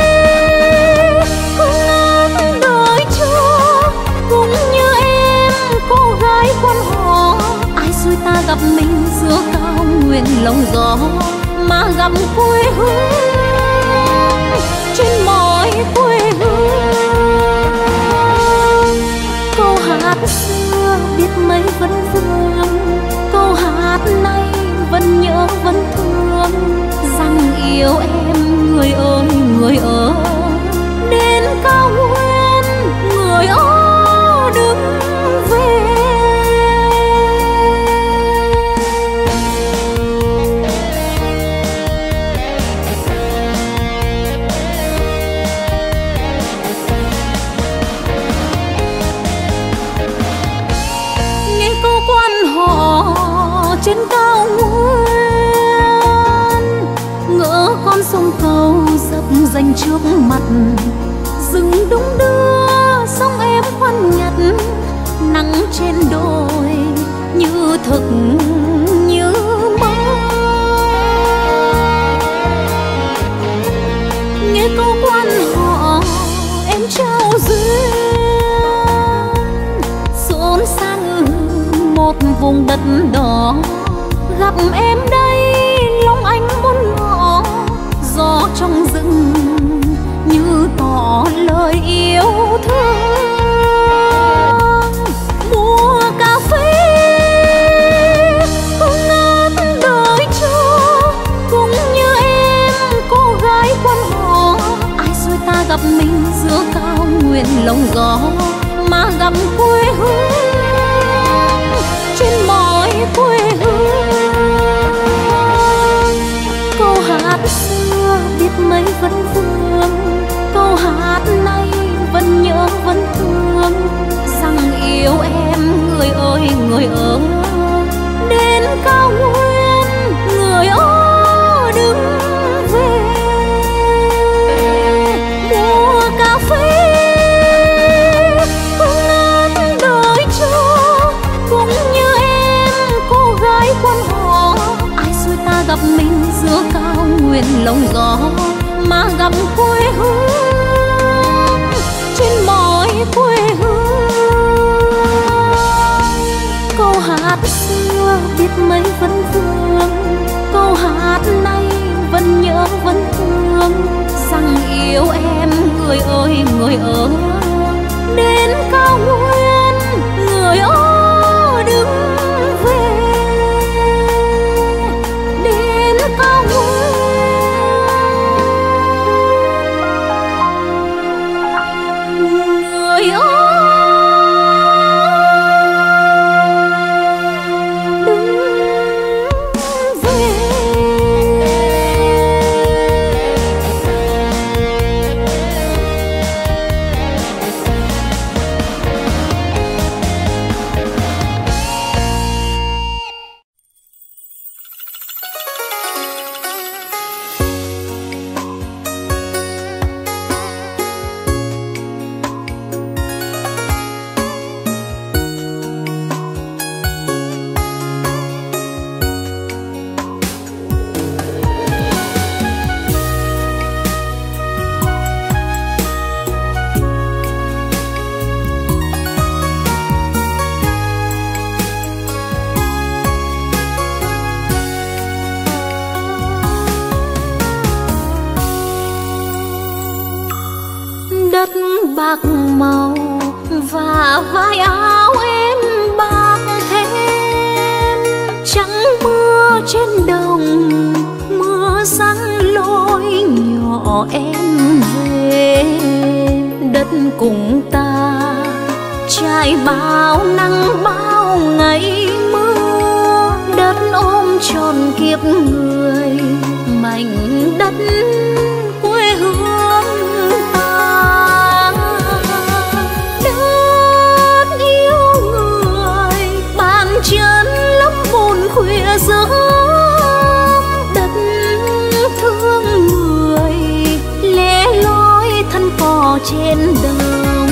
không ngát đời chưa, cũng như em cô gái quan họ. Ai xui ta gặp mình giữa cao nguyên lòng gió, mà gặp quê hương trên mọi quê hương. Câu hát xưa biết mấy vẫn vương, câu hát nay vẫn nhớ vẫn thương, rằng yêu em người ơi người ơi. Đến cao nguyên người ơi đứng về. Trên cao nguyên ngỡ con sông cầu dập dành trước mặt. Rừng đung đưa sóng em khoan nhặt, nắng trên đồi như thực như mơ. Nghe câu quan họ em trao duyên, xôn sang một vùng đất đỏ. Gặp em đây lòng anh muốn ngỏ, gió trong rừng như tỏ lời yêu thương. Mùa cà phê không ngát đời chưa, cũng như em cô gái quan họ. Ai xui ta gặp mình giữa cao nguyên lòng gió, mà gặp quê hương trên mọi quê hương. Câu hát xưa biết mấy vẫn vương, câu hát nay vẫn nhớ vẫn thương, rằng yêu em người ơi người ơi. Đến cao nguyên người ơi đứng về. Mùa cà phê không ngát đời chưa, cũng như em cô gái quan họ. Ai xui ta gặp mình giữa cao nguyên lòng gió, mà gặp quê hương trên mọi quê hương. Câu hát xưa biết mấy vẫn vương, câu hát nay vẫn nhớ vẫn thương, rằng yêu em người ơi người ơi. Đến cao nguyên người ơi đứng về. Đến cao nguyên người ơi đứng về. Đất bạc màu và vai áo em bạc thêm, trắng mưa trên đồng, mưa sáng lối nhỏ em về. Đất cùng ta trải bao nắng bao ngày mưa. trên đồng.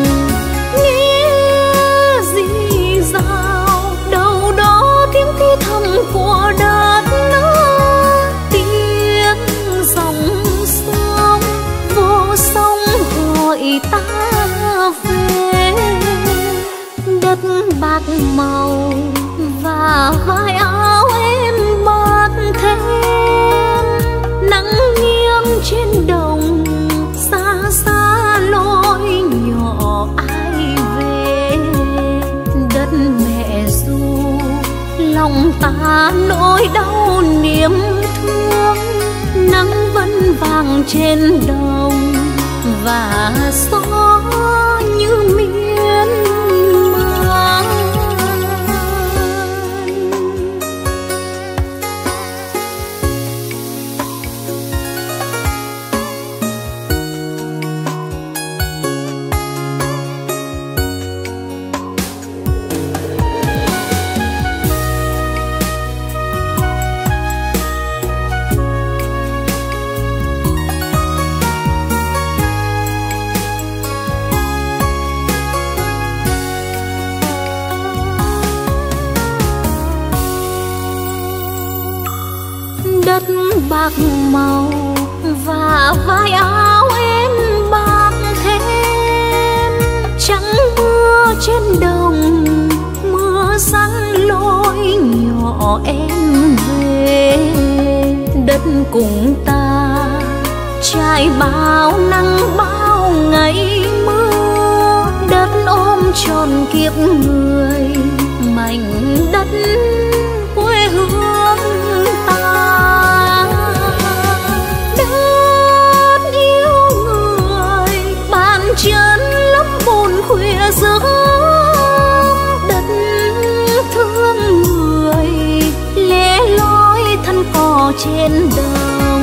Nghĩa gì rào đâu đó tiếng thi thầm của đất nước, tiếng dòng sông vô sông gọi ta về. Đất bạc màu và vai áo em bạc thêm, nắng nghiêng trên đồng xa xa lối nhỏ ai về. Đất mẹ ru lòng ta nỗi đau niềm thương, nắng vẫn vàng trên đồng và gió như miên man. Đất bạc màu và vai áo em bạc thêm, trắng mưa trên đồng mưa sáng lối nhỏ em về. Đất cùng ta trải bao nắng bao ngày mưa, đất ôm tròn kiếp người mảnh đất quê hương ta. Đất yêu người bàn chân lấp bùn khuya giấc, đất thương người lẻ loi thân cò trên đồng.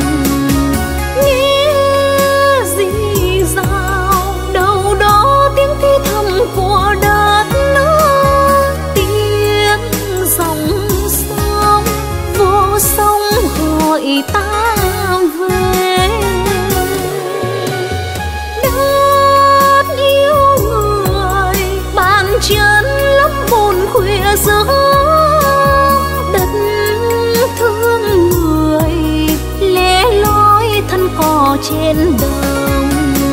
Nghĩa gì rào đâu đó tiếng thi thầm của đất nước, tiếng dòng sông vô sông gọi ta về. Đất yêu người bàn chân lấp bùn khuya giấc, đất thương người lẻ loi thân cò trên đồng.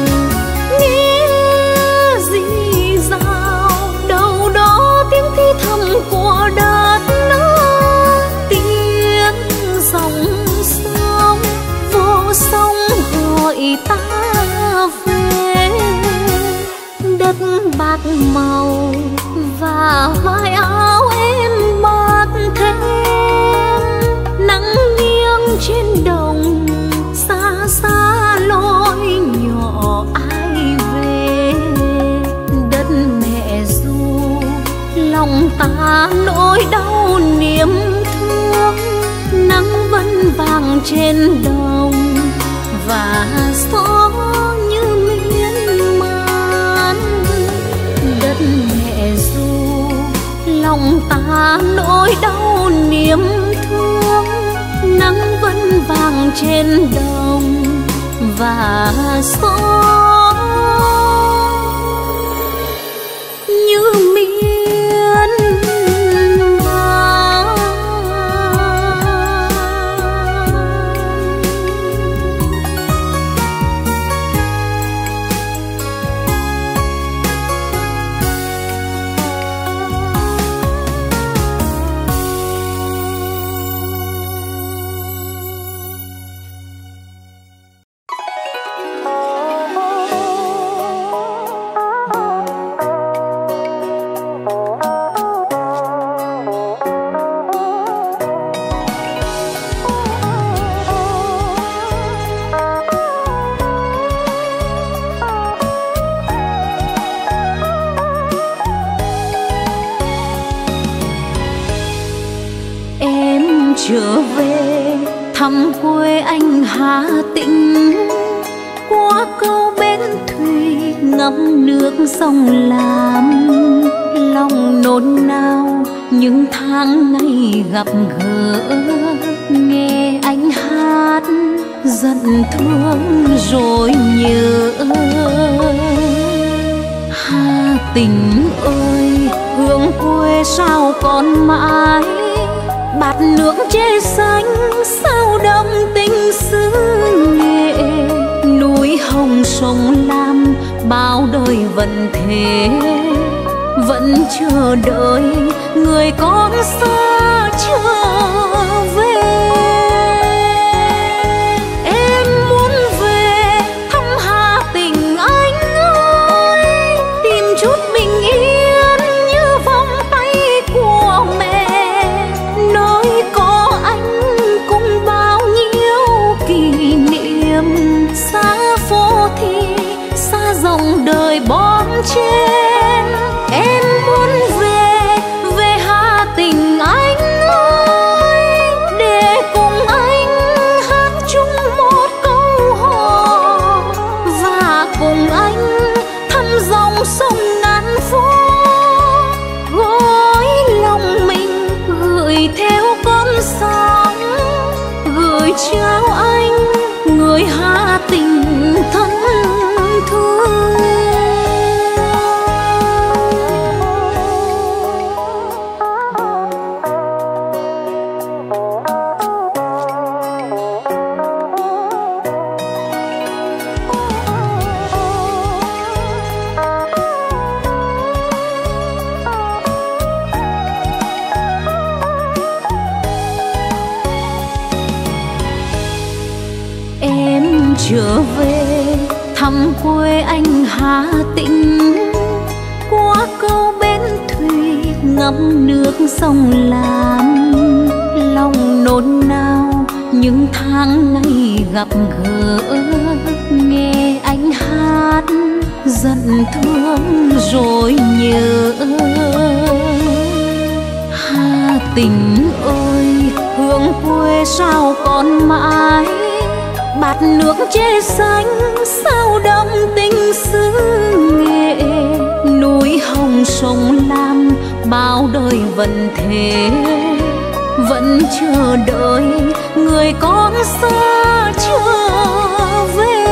Nghĩa gì rào đâu đó tiếng thi thầm của đất nước, tiếng dòng sông vô sông gọi ta về. Đất bạc màu và vai áo em bạc thêm, nắng nghiêng trên đồng xa xa lối nhỏ ai về. Đất mẹ ru lòng ta nỗi đau niềm thương, nắng vẫn vàng trên đồng và gió như miên man. Đất mẹ ru lòng ta nỗi đau niềm thương, nắng vẫn vàng trên đồng và gió như miên man. Trở về thăm quê anh Hà Tĩnh, qua câu bến thủy ngắm nước sông Lam. Lòng nôn nao những tháng ngày gặp gỡ, nghe anh hát giận thương rồi nhớ. Hà Tình ơi, hương quê sao còn mãi, bạt nước chê xanh sao đậm tình xứ Nghệ. Núi hồng sông Lam bao đời vẫn thế, vẫn chờ đợi người con xa trở về. Em muốn về thăm Hà Tình anh ơi, tìm chút bình yên như vòng tay của mẹ, nơi có anh cùng bao nhiêu kỷ niệm. Xa phố thì xa dòng đời bon chen, em muốn về Hà Tình anh ơi, để cùng anh hát chung một câu hò, và cùng anh thăm dòng sông ngàn phố, gối lòng mình gửi theo con sóng, gửi trao anh người Hà Tình thân thương. Em trở về thăm quê anh Hà Tĩnh, qua câu bến thủy ngắm nước sông Lam, lòng nôn nao những tháng ngày gặp gỡ, nghe anh hát giận thương rồi nhớ. Hà Tĩnh ơi, hương quê sao còn mãi, bạt nước chê xanh sao đậm tình xứ Nghệ. Núi hồng sông Lam bao đời vẫn thế, vẫn chờ đợi người con xa trở về.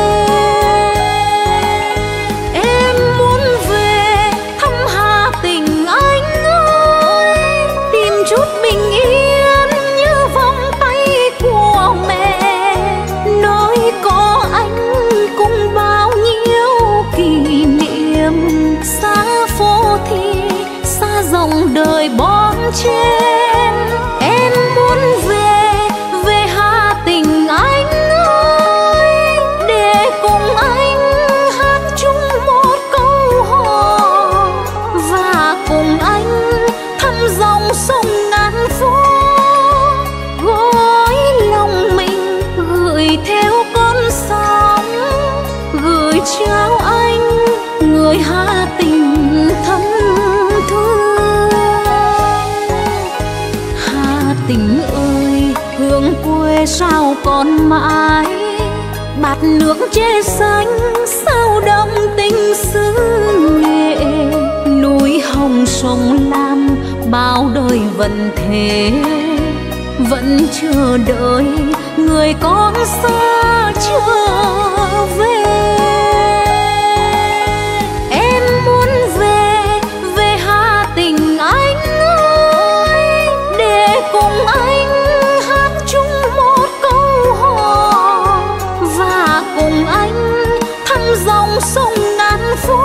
Em muốn về thăm Hà Tình anh ơi, tìm chút bình yên như vòng tay của mẹ, nơi có anh cùng bao nhiêu kỷ niệm. Xa phố thì xa dòng đời bon chen, em muốn về Hà Tình anh ơi, để cùng anh hát chung một câu hò, và cùng anh thăm dòng sông ngàn phố, gối lòng mình gửi theo con sóng, gửi trao anh người Hà Tình thân thương. Hà Tình ơi, hương quê sao còn mãi, bạt nước chê xanh sao đậm tình xứ Nghệ. Núi hồng sông Lam bao đời vẫn thế, vẫn chờ đợi người con xa trở về. Em muốn về Hà Tình anh ơi, để cùng anh hát chung một câu hò, và cùng anh thăm dòng sông ngàn phố,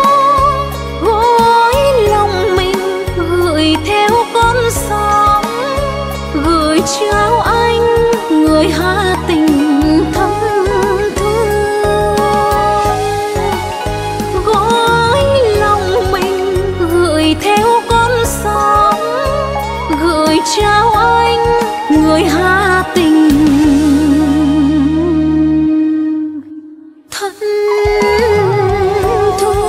gối lòng mình gửi theo con sóng, gửi trao anh người Hà Tình thân thương. Gối lòng mình gửi theo con sóng, gửi trao anh người Hà Tình thân thương.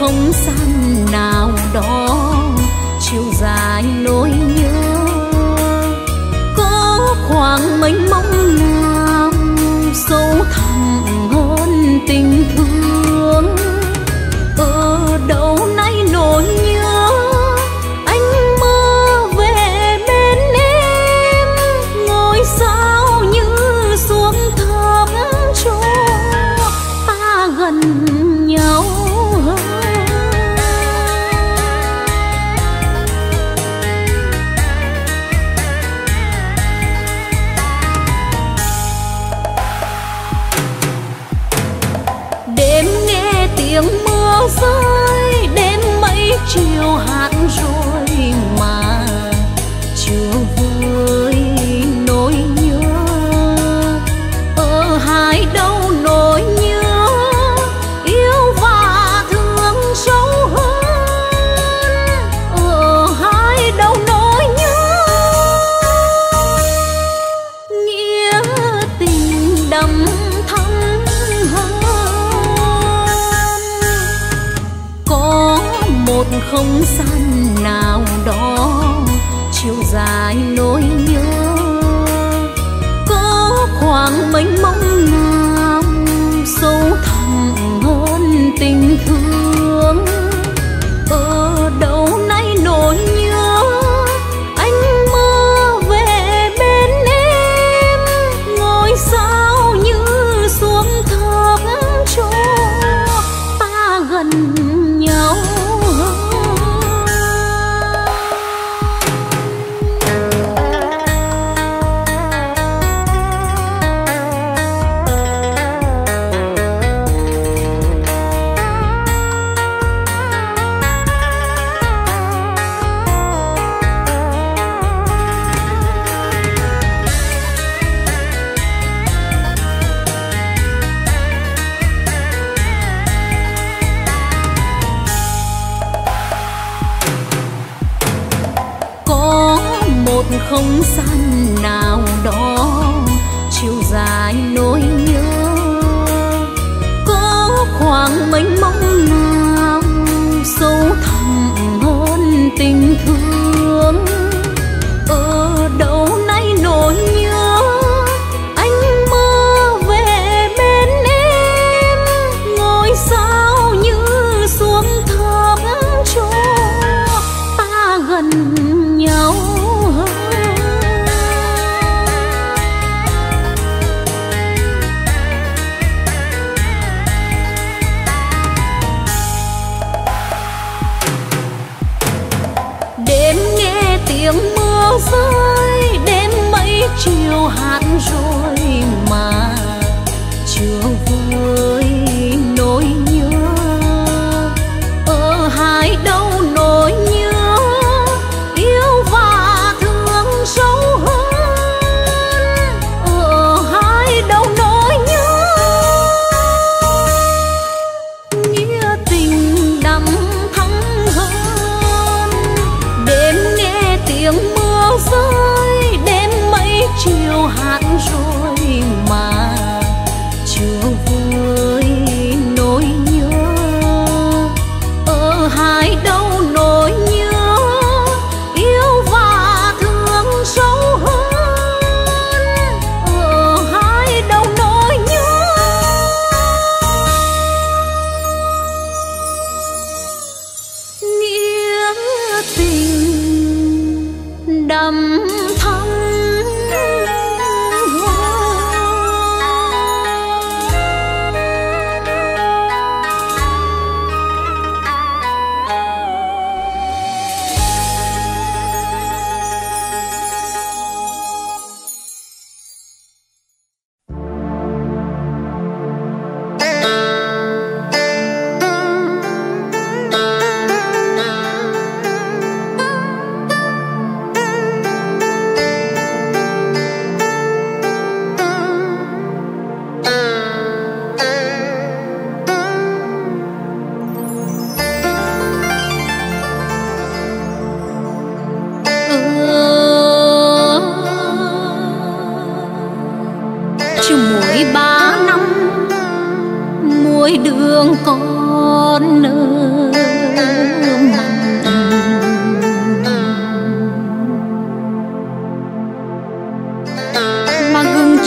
không gian nào đó chiều dài nỗi nhớ, có khoảng mênh mông làm sâu thẳm hơn tình thương. Ở đâu nay nỗi nhớ anh mơ về bên em, ngôi sao như xuống thấp cho ta gần nhau. Đêm nghe tiếng mưa rơi, đêm mấy chiều hát rồi mà chưa vơi nỗi nhớ. Ở hai đâu nỗi nhớ yêu và thương sâu hơn, ở hai đâu nỗi nhớ nghĩa tình đậm thắm hơn. Có một không gian nào đó chiều dài nỗi nhớ, có khoảng mênh mông làm sâu thẳm hơn tình thương. Ở đâu nay nỗi nhớ anh mơ về bên em, ngôi sao như xuống thấp cho ta gần nhau. Có một không gian nào đó chiều dài nỗi nhớ, có khoảng mênh mông làm sâu thẳm hơn tình thương. Ở đâu nay nỗi nhớ anh mơ về bên em, ngôi sao như xuống thấp cho ta gần nhau. Đêm nghe tiếng mưa rơi, đêm mấy chiều hát rồi mà chưa vơi nỗi nhớ. Ở hai đâu nỗi nhớ yêu và thương sâu hơn, ở hai đâu nỗi nhớ nghĩa tình đậm thắm hơn. Đêm nghe tiếng mưa rơi, đêm mấy chiều hát rồi mà chưa vơi nỗi nhớ. Ở hai đâu nỗi nhớ yêu và thương sâu hơn, ở hai đâu nỗi nhớ nghĩa tình đậm thắm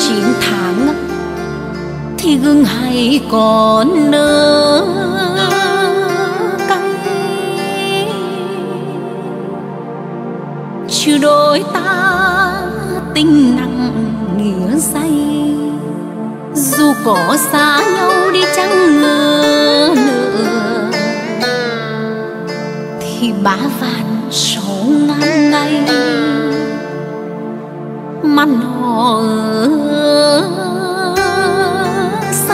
9 tháng thì gừng hay còn nở cay, chứ đôi ta tình nặng nghĩa say. Dù có xa nhau đi chăng ngờ nữa thì 3 vạn 6 ngàn ngày mà nó xa.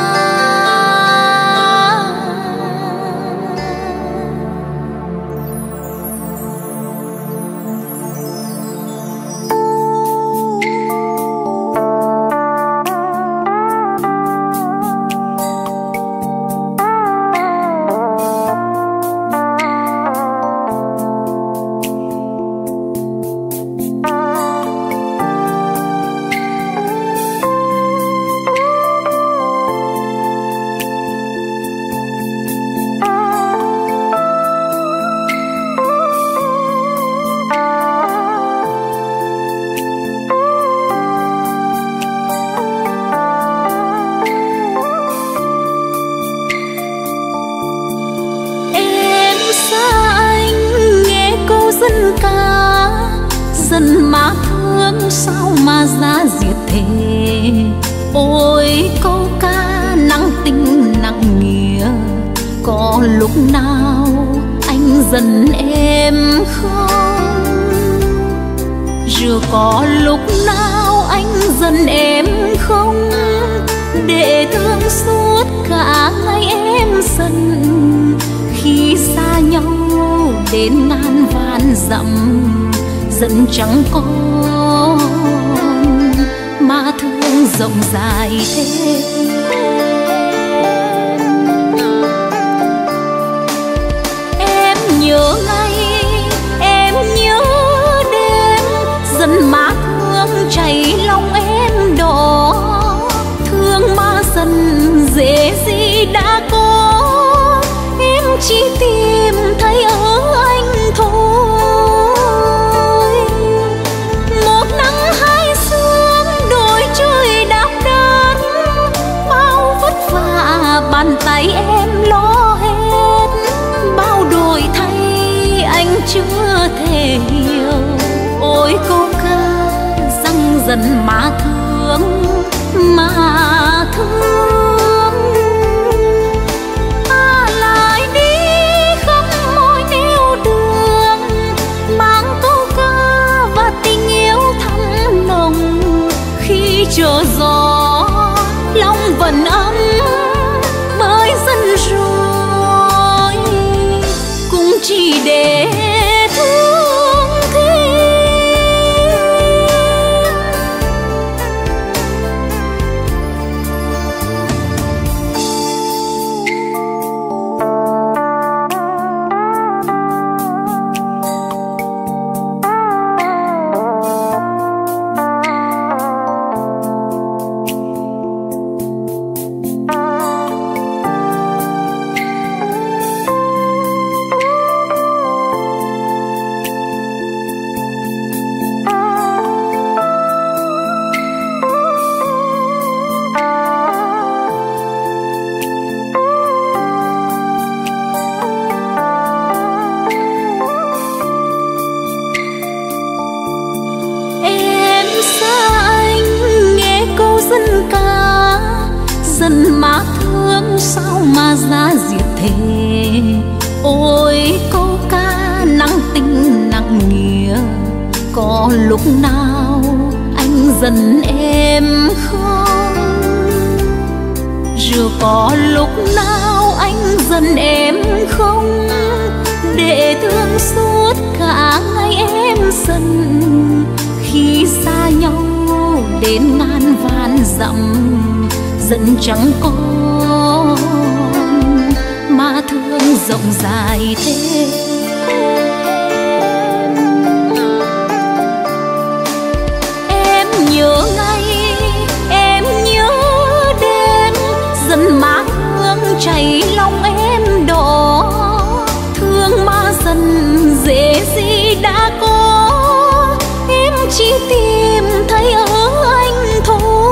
Dân ca dân má thương sao mà ra diệt thế. Ôi câu ca nặng tình nặng nghĩa, có lúc nào anh dần em không? Rồi có lúc nào anh dần em không? Để thương suốt cả ngày em dần, khi xa nhau đến ngàn vạn dặm dần chẳng còn mà thương rộng dài thế. Em nhớ ngày, em nhớ đêm, dần má thương chảy lòng em đỏ. Thương mà dần dễ gì đã có, em chỉ tìm thấy ở anh thôi. Một nắng hai sương đôi trời đạp đơn, bao vất vả bàn tay em lo hết. Bao đổi thay anh chưa thể hiểu, ôi câu ca răng dần mà thương mà thương. Chờ gió lòng vẫn ấm mới dần rồi, cũng chỉ để thương thêm. Dân má thương sao mà ra diệt thế. Ôi câu ca nặng tình nặng nghĩa, có lúc nào anh dần em không? Rồi có lúc nào anh dần em không? Để thương suốt cả ngày em dần, khi xa nhau đến ngàn vạn dặm dần chẳng còn mà thương rộng dài thế. Em nhớ ngày, em nhớ đêm, dần má thương chảy lòng em đỏ. Thương mà dần dễ gì đã có, em chỉ tìm thấy ở anh thôi.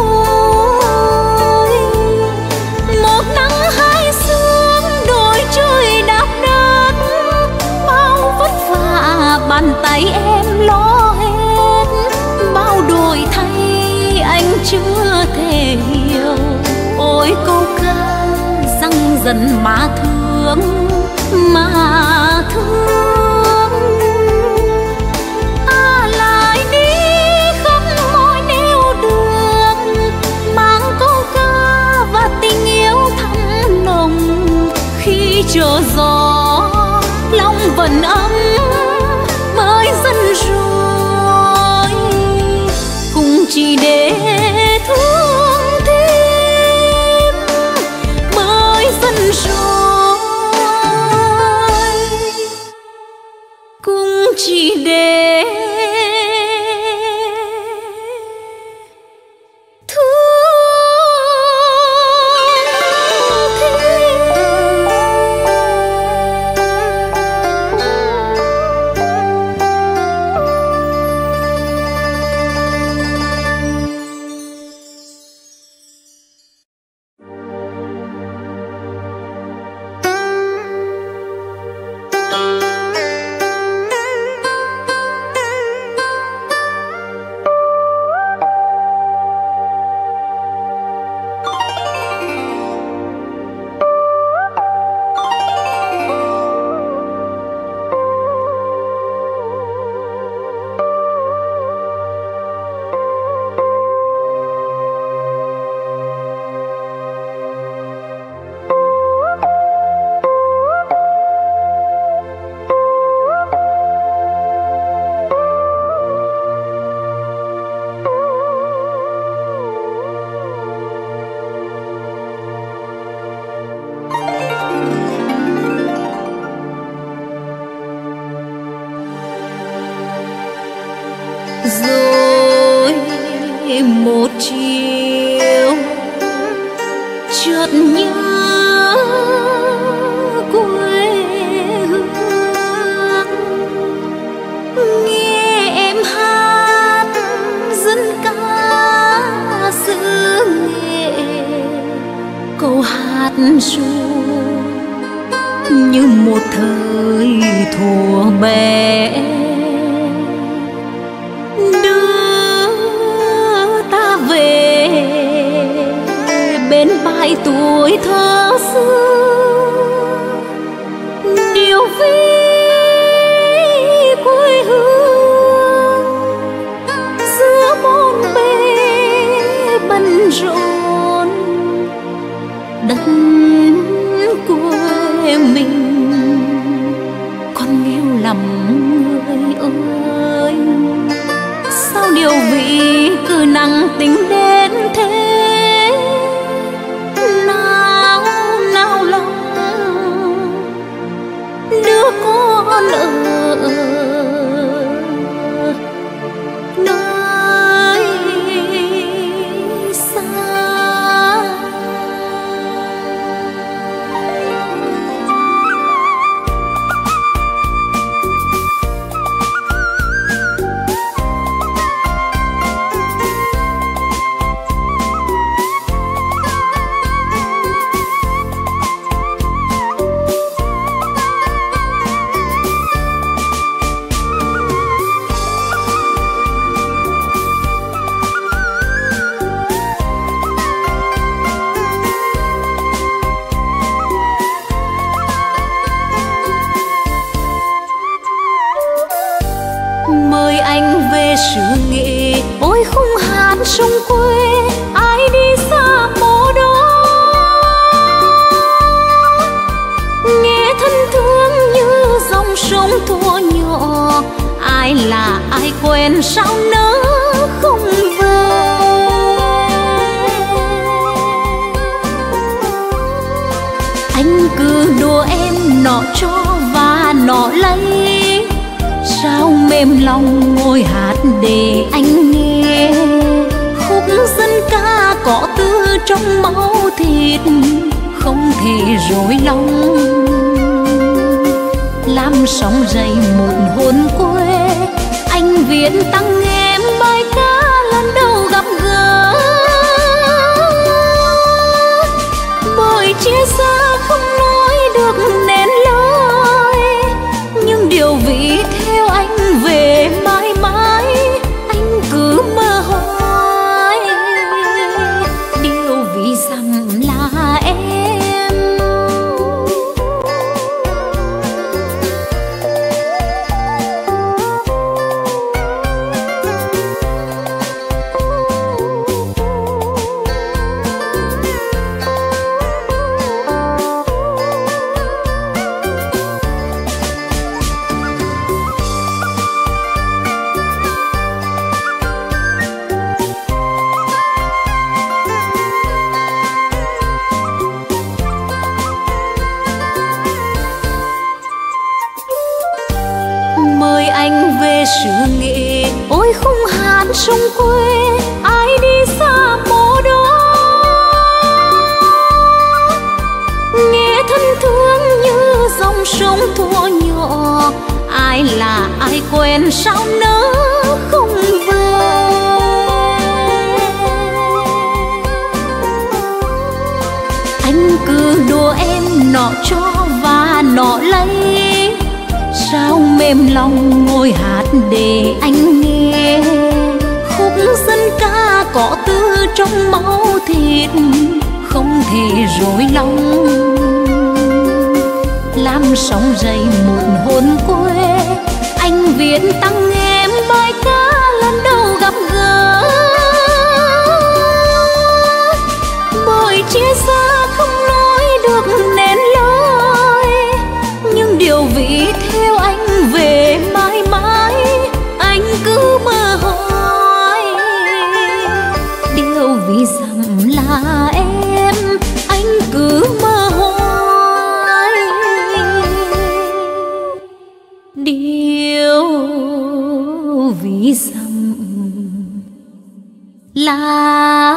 chưa thể hiểu. Ôi câu ca răng dần mà thương, mà thương. Lại đi khắp mọi nẻo đường, mang câu ca và tình yêu thắm nồng. Khi chờ gió lòng vẫn ấm mới dần rồi, cùng chỉ để thương thêm mới dần rồi, cùng chỉ để rồi một chiều chợt nhớ quê hương, nghe em hát dân ca xứ nghệ. Câu hát ru như một thời thuở bé, bên bãi tuổi thơ xưa. Điều vì quê hương giữa bốn bề bận rộn, đất quê mình còn nghèo lắm người ơi. Sao điều vì cứ nặng tính đến thế, đứa con ở nơi xa. Mời anh về xứ Nghệ, ôi khung hát sông quê, ai đi xa mộ đó. Nghe thân thương như dòng sông thuở nhỏ, ai là ai quen sao nỡ không về. Anh cứ đùa em nọ cho và nọ lấy, sao mềm lòng ngồi hát để anh nghe. Khúc dân ca có từ trong máu thịt, không thể rối lòng. Làm sóng dậy một hồn quê, anh viết tặng em bài ca lần đầu gặp gỡ. Bởi chia xa không nói được nên lời, nhưng điều vì theo anh về mãi mãi, anh cứ mơ hoài. ôi khung hát sông quê ai đi xa mồ đó, nghe thân thương như dòng sông thuở nhỏ. Ai là ai quen sao nỡ không về. Anh cứ đùa em nọ cho và nọ lấy, sao mềm lòng ngồi hát để anh nghe. Khúc dân ca có từ trong máu thịt, không thể rối lòng. Làm sóng dậy một hồn quê, anh viết tặng em bài ca lần đầu gặp gỡ. Bởi chia xa không nói được nên lời, nhưng điều vì theo anh về mãi mãi, anh cứ mơ hỏi. Điều vì rằng là em, anh cứ mơ hỏi. Điều vì rằng là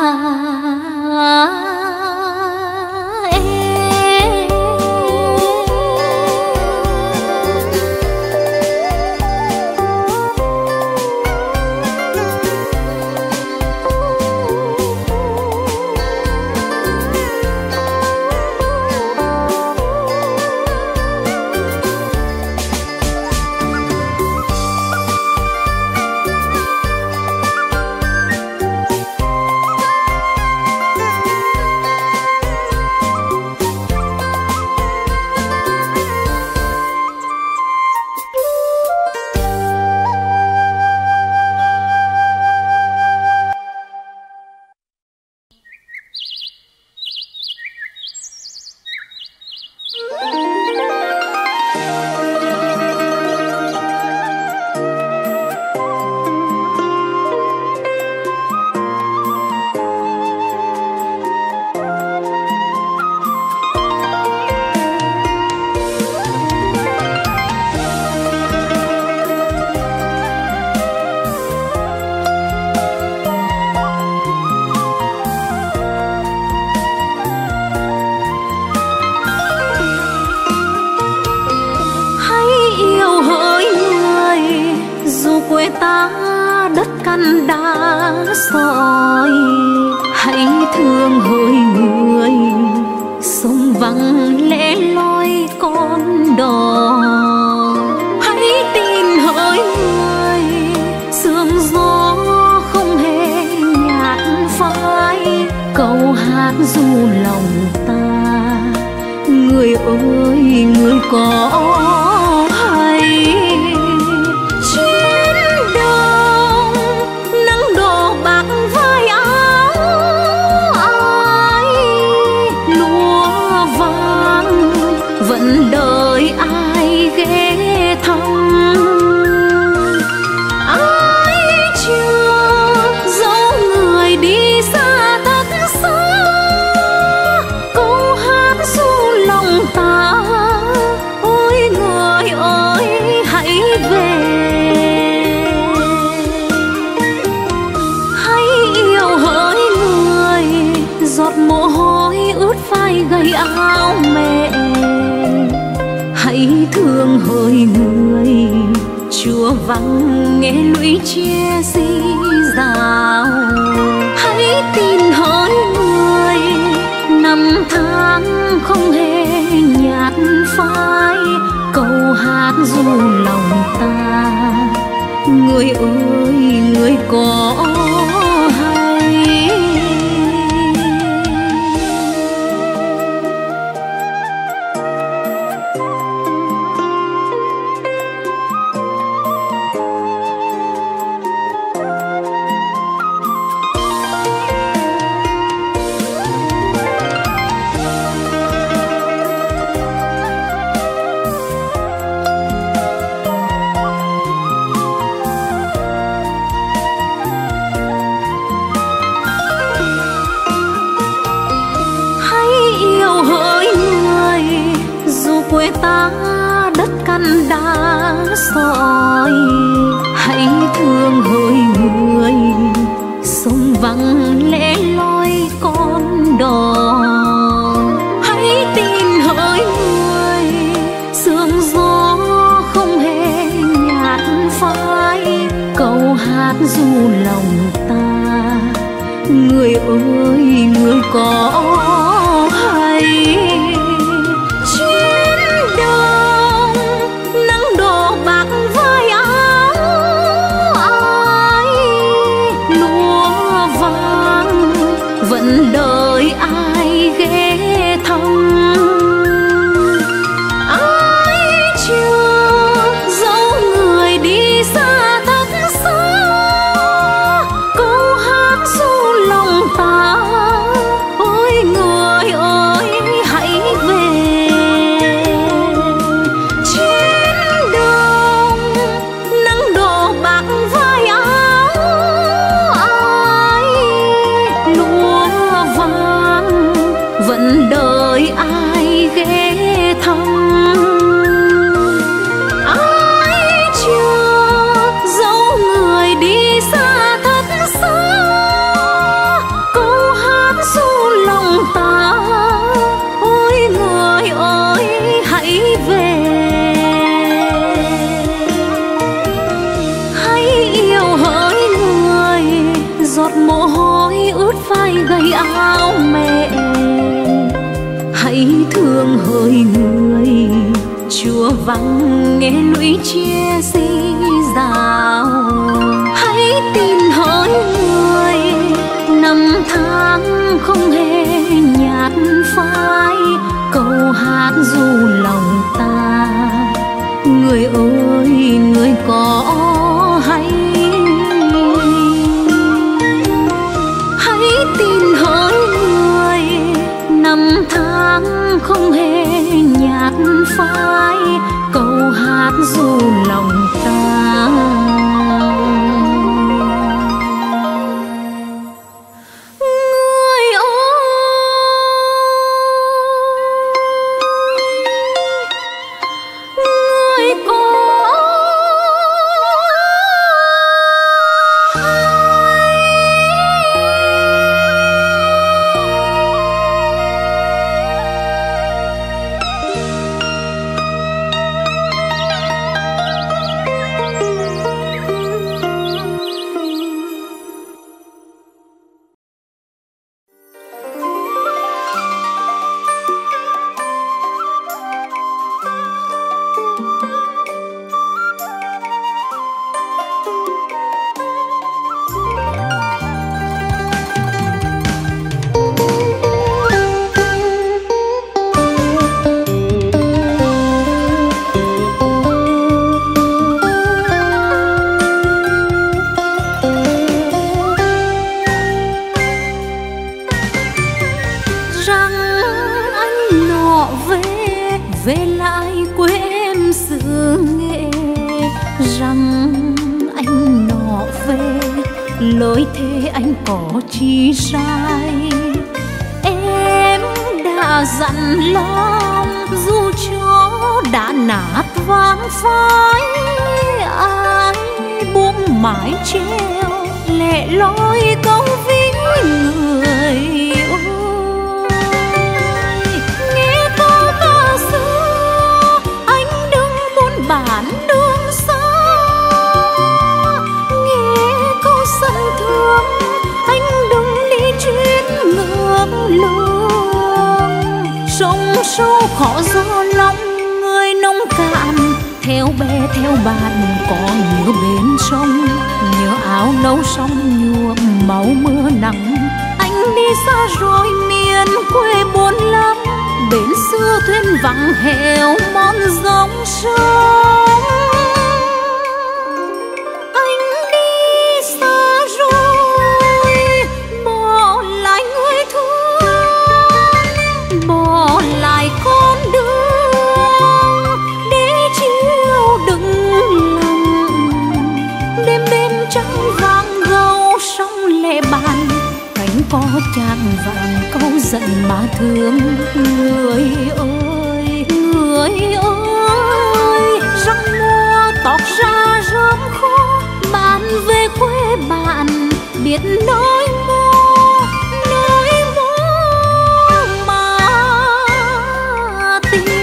soi. Hãy thương hỡi người sông vắng lẻ loi con đò. Hãy tin hỡi người sương gió không hề nhạt phai. Câu hát du lòng ta, người ơi người có hay. Đời ai ghé thăm, ai chưa dấu người đi xa thật xa. Câu hát du lòng ta, ôi người ơi hãy về. Hãy yêu hỡi người, giọt mồ hôi ướt vai gầy áo mẹ. Hãy thương hỡi người, chùa vắng nghe lũy chia rì rào. Hãy tin hỡi người, năm tháng không hề nhạt phai. Câu hát du lòng ta, người ơi người có hay. than đá sỏi. Hãy thương hỡi người, sông vắng lẻ loi con đò. Hãy tin hỡi người, sương gió không hề nhạt phai. Câu hát du lòng ta, người ơi người có hay. Trên đồng nắng đổ bạc vai áo ai, lúa vàng vẫn đợi ai ghé thăm. Ai chưa dấu người đi xa thật xa, câu hát du lòng ta. Ôi người ơi hãy về. Trên đồng nắng đổ bạc vai áo ai, lúa vàng vẫn đợi ai ghé thăm. Ai chưa dấu người đi xa thật xa, câu hát du lòng ta. Ôi người ơi hãy về. Hãy yêu hỡi người, giọt mồ hôi ướt vai gầy áo mẹ. Hãy thương hỡi người, Chúa vắng nghe lũy chia dì dào. Hãy tin hỡi người, năm tháng không hề nhạt phai. Câu hát du lòng ta, người ơi người có hay. Hãy tin hỡi người, năm tháng không hề nhạt phai. Câu hát du lòng ta. Người ơi, người có về lại quê em xứ Nghệ. Rằng anh nọ về, lối thế anh có chi sai. Em đã dặn lòng, dù cho đã nát vang phai. Ai buông mái treo lẻ loi câu ví người. Bản đường xa nghe câu sân thương, anh đừng đi chuyến ngược lường. Sông sâu khó gió lòng, người nông cạn theo bè theo bạn có nhớ bên sông. Nhớ áo nâu sông nhuộm máu mưa nắng. Anh đi xa rồi miền quê buồn lắm, bến xưa thuyền vắng heo mòn dòng sông. Anh đi xa rồi, bỏ lại người thương, bỏ lại con đường để chiều đừng lòng. Đêm đêm trắng vàng gâu sông lệ bàn, cánh có chàng vàng câu giận mà thương. Người ơi, người ơi, răng mưa tóc ra rơm khô. Bạn về quê bạn biết nói mô mà tìm.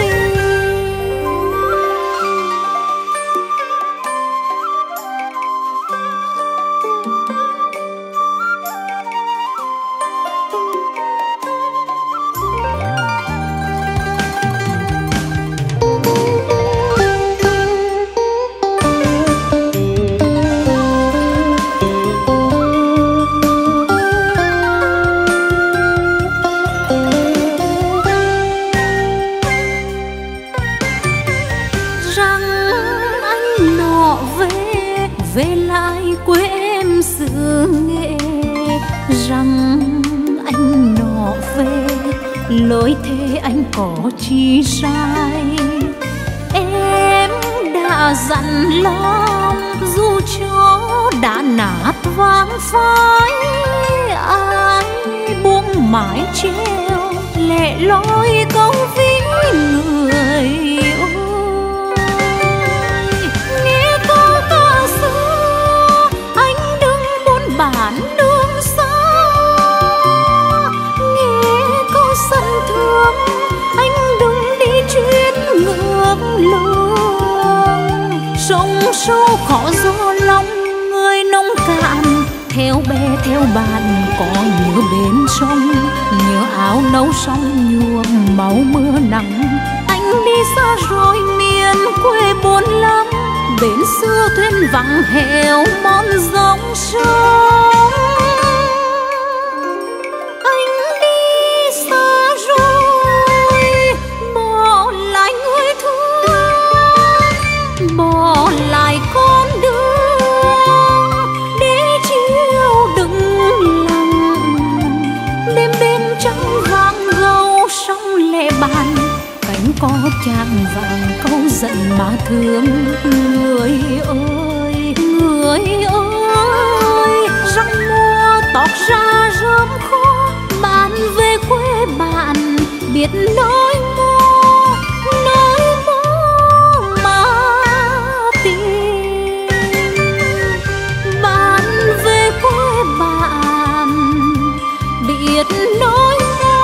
Về lại quê em xứ Nghệ, rằng anh nọ về lối thế anh có chi sai. Em đã dặn lòng dù cho đã nát vang phai, ai buông mái treo lẻ loi câu ví người. Bản đường xa nghe câu sân thương, anh đừng đi chuyến ngược lường. Sông sâu khó gió lòng người nông cạn, theo bè theo bạn có nhớ bên sông, nhớ áo nấu sông nhuộm máu mưa nắng. Anh đi xa rồi miền quê buồn lắm, bến xưa thuyền vắng heo mòn dòng sông. Anh đi xa rồi bỏ lại người thương, bỏ lại con đường để chiều đừng lặng. Đêm đêm trắng vàng gâu sông lệ bàn, cánh có chạm vàng câu giận mà thương. Người ơi, người ơi, răng mưa tóc ra rơm khô. Bạn về quê bạn biết nói mô mà tìm. Bạn về quê bạn biết nói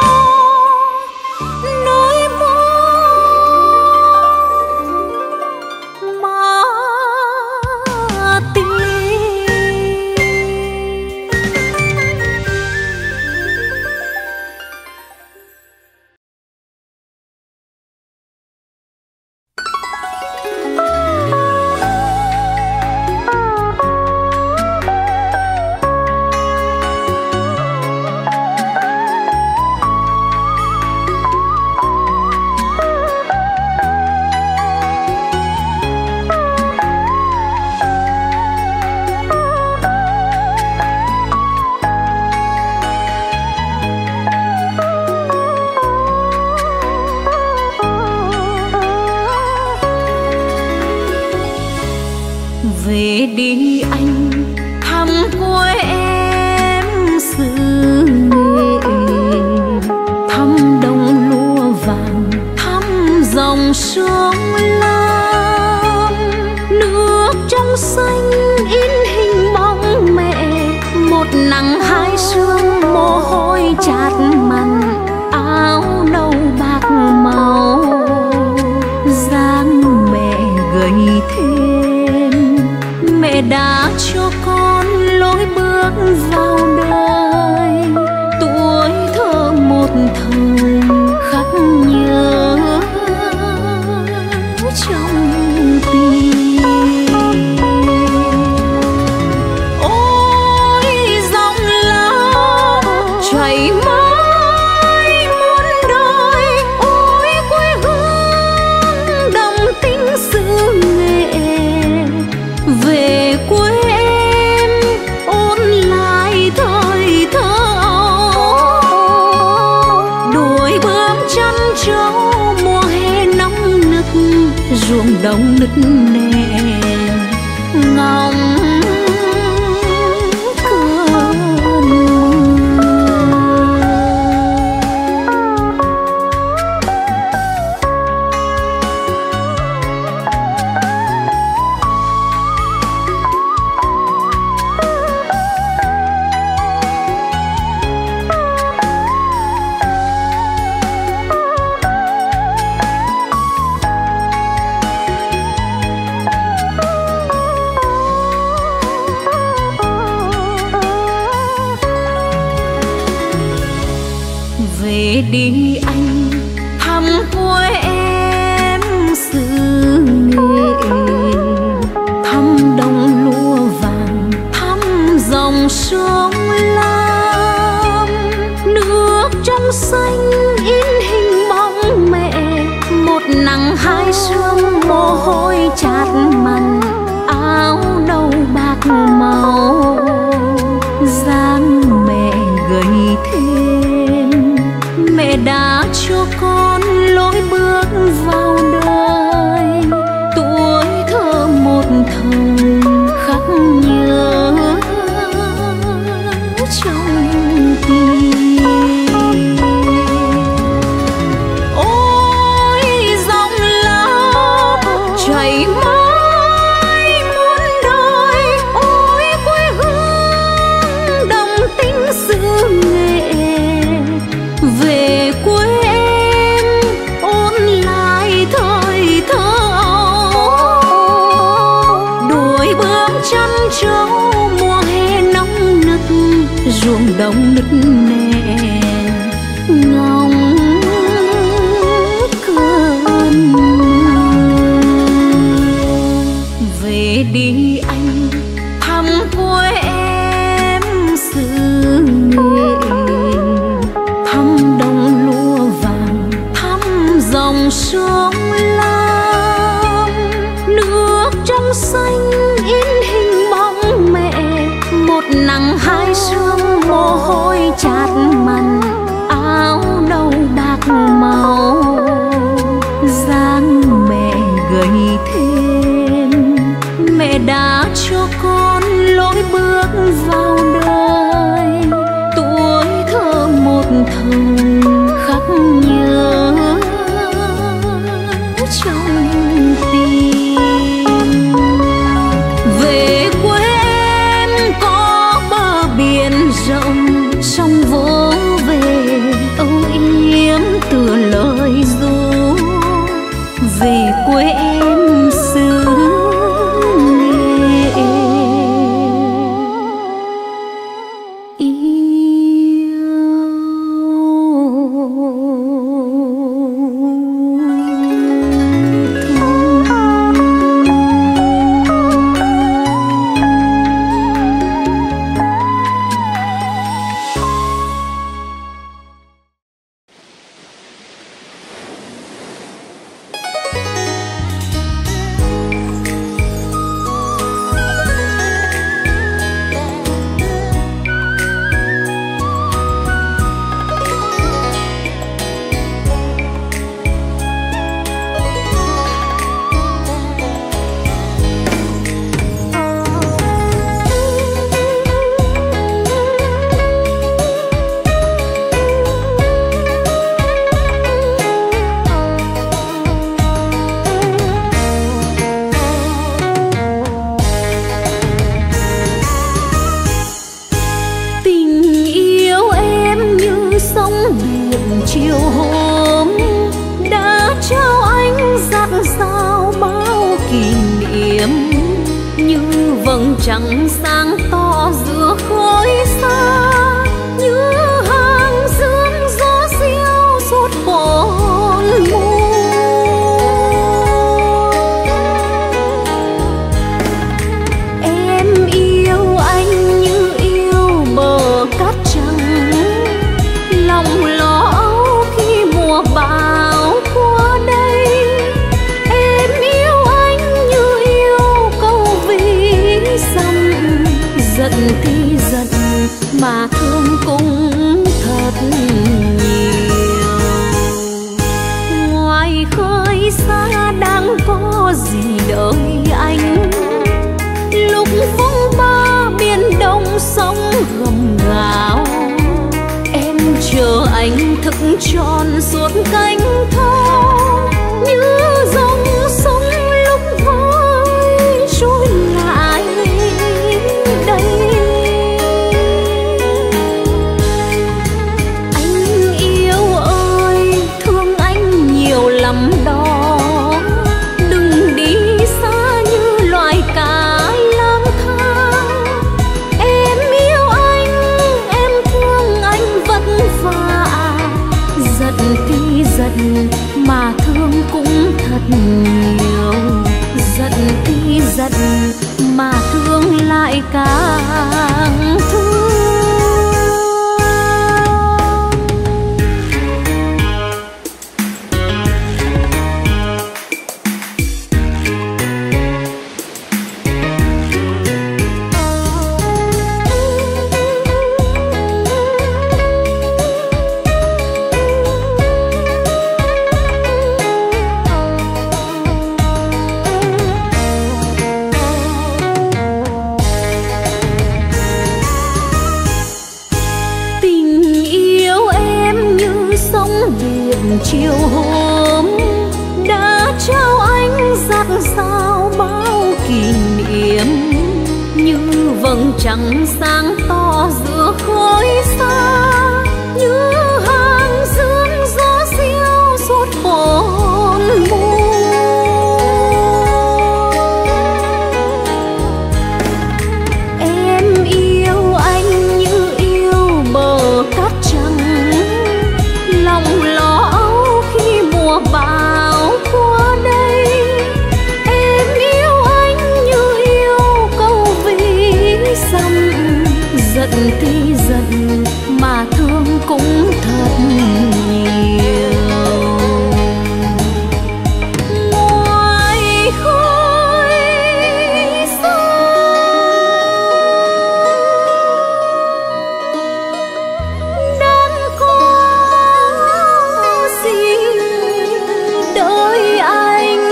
về đi anh thăm quê em xứ Nghệ, thăm đồng lúa vàng, thăm dòng sông Lam. Nước trong xanh in hình bóng mẹ, một nắng hai sương mồ hôi chát mặn, áo nâu bạc màu dáng mẹ gầy thêm. Mẹ đã cho con lối bước vào đời, tuổi thơ một thời khắc nhớ trong tim. Ôi dòng lao chảy mãi muôn đời, ôi quê hương đậm tình xứ Nghệ. Về quê em ôn lại thời thơ ấu, đuổi bướm chăn trâu mùa hè nóng nực, ruộng đồng nứt nẻ ngóng cơn mưa. về đi anh thăm quê em xứ Nghệ, thăm đồng lúa vàng, thăm dòng sông Lam, nước trong xanh in hình bóng mẹ, một nắng hai sương mồ hôi chát mặn, áo nâu bạc màu dáng mẹ gầy thêm. Mẹ đã cho con lối bước vào đời, tuổi thơ một thời khắc nhớ trong tim. Ôi dòng lắm chảy mãi muôn đời, ôi quê hương đồng tính xứ Nghệ. Về quê em ôn lại thời thơ ấu, đuổi bước chân trâu mùa hè nóng nực, ruộng đồng nứt nẻ ngóng cơn mưa. Về đi anh thăm quê em xứ Nghệ, thăm đồng lúa vàng, thăm dòng sông Lam, nước trong xanh in hình bóng mẹ, một nắng hai sương mồ hôi chát mặn, áo nâu bạc màu dáng mẹ gầy thêm. Mẹ đã cho con lối bước vào đời, tuổi thơ một thời khắc nhớ trong tim. Về quê em có bờ biển rộng, sông vỗ về âu yếm tựa lời ru. Về quê em xứ Nghệ chiều hôm đã trao anh dạt dào bao kỷ niệm, như vầng trăng sáng to giữa khói xa, như hàng dương gió xiêu suốt bốn mùa. Em yêu anh như yêu bờ cát trắng, lòng lo âu khi mùa bão qua đây. Em yêu anh như yêu câu ví dặm, giận thì giận mà thương cũng thật nhiều. Ngoài khơi xa đang có gì đợi anh, lúc phong ba biển đông sóng gầm gào. Em chờ anh thức tròn suốt cánh thơ, như dòng sông lúc vơi trôi lại đây. Anh yêu ơi, thương anh nhiều lắm đó, đừng đi xa như loài cá lang thang. Em yêu anh, em thương anh vất vả, chiều hôm đã trao anh dạt dào bao kỷ niệm, như vầng trăng sáng to giữa khói xa, như hàng dương gió xiêu suốt hồn mù. Em yêu anh như yêu bờ cát trắng, lòng lo âu khi mùa bão qua đây. Em yêu anh như yêu câu ví dặm, giận thì giận mà thương cũng thật nhiều. Ngoài khói xa đang có gì đợi anh,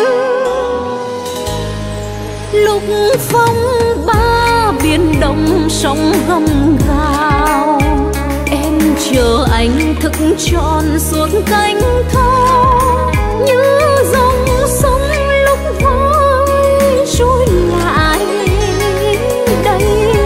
lúc phong ba biển đông sóng gầm gào. Em chờ anh thức tròn suốt cánh thơ, như dòng sông lúc vơi trôi lại đây.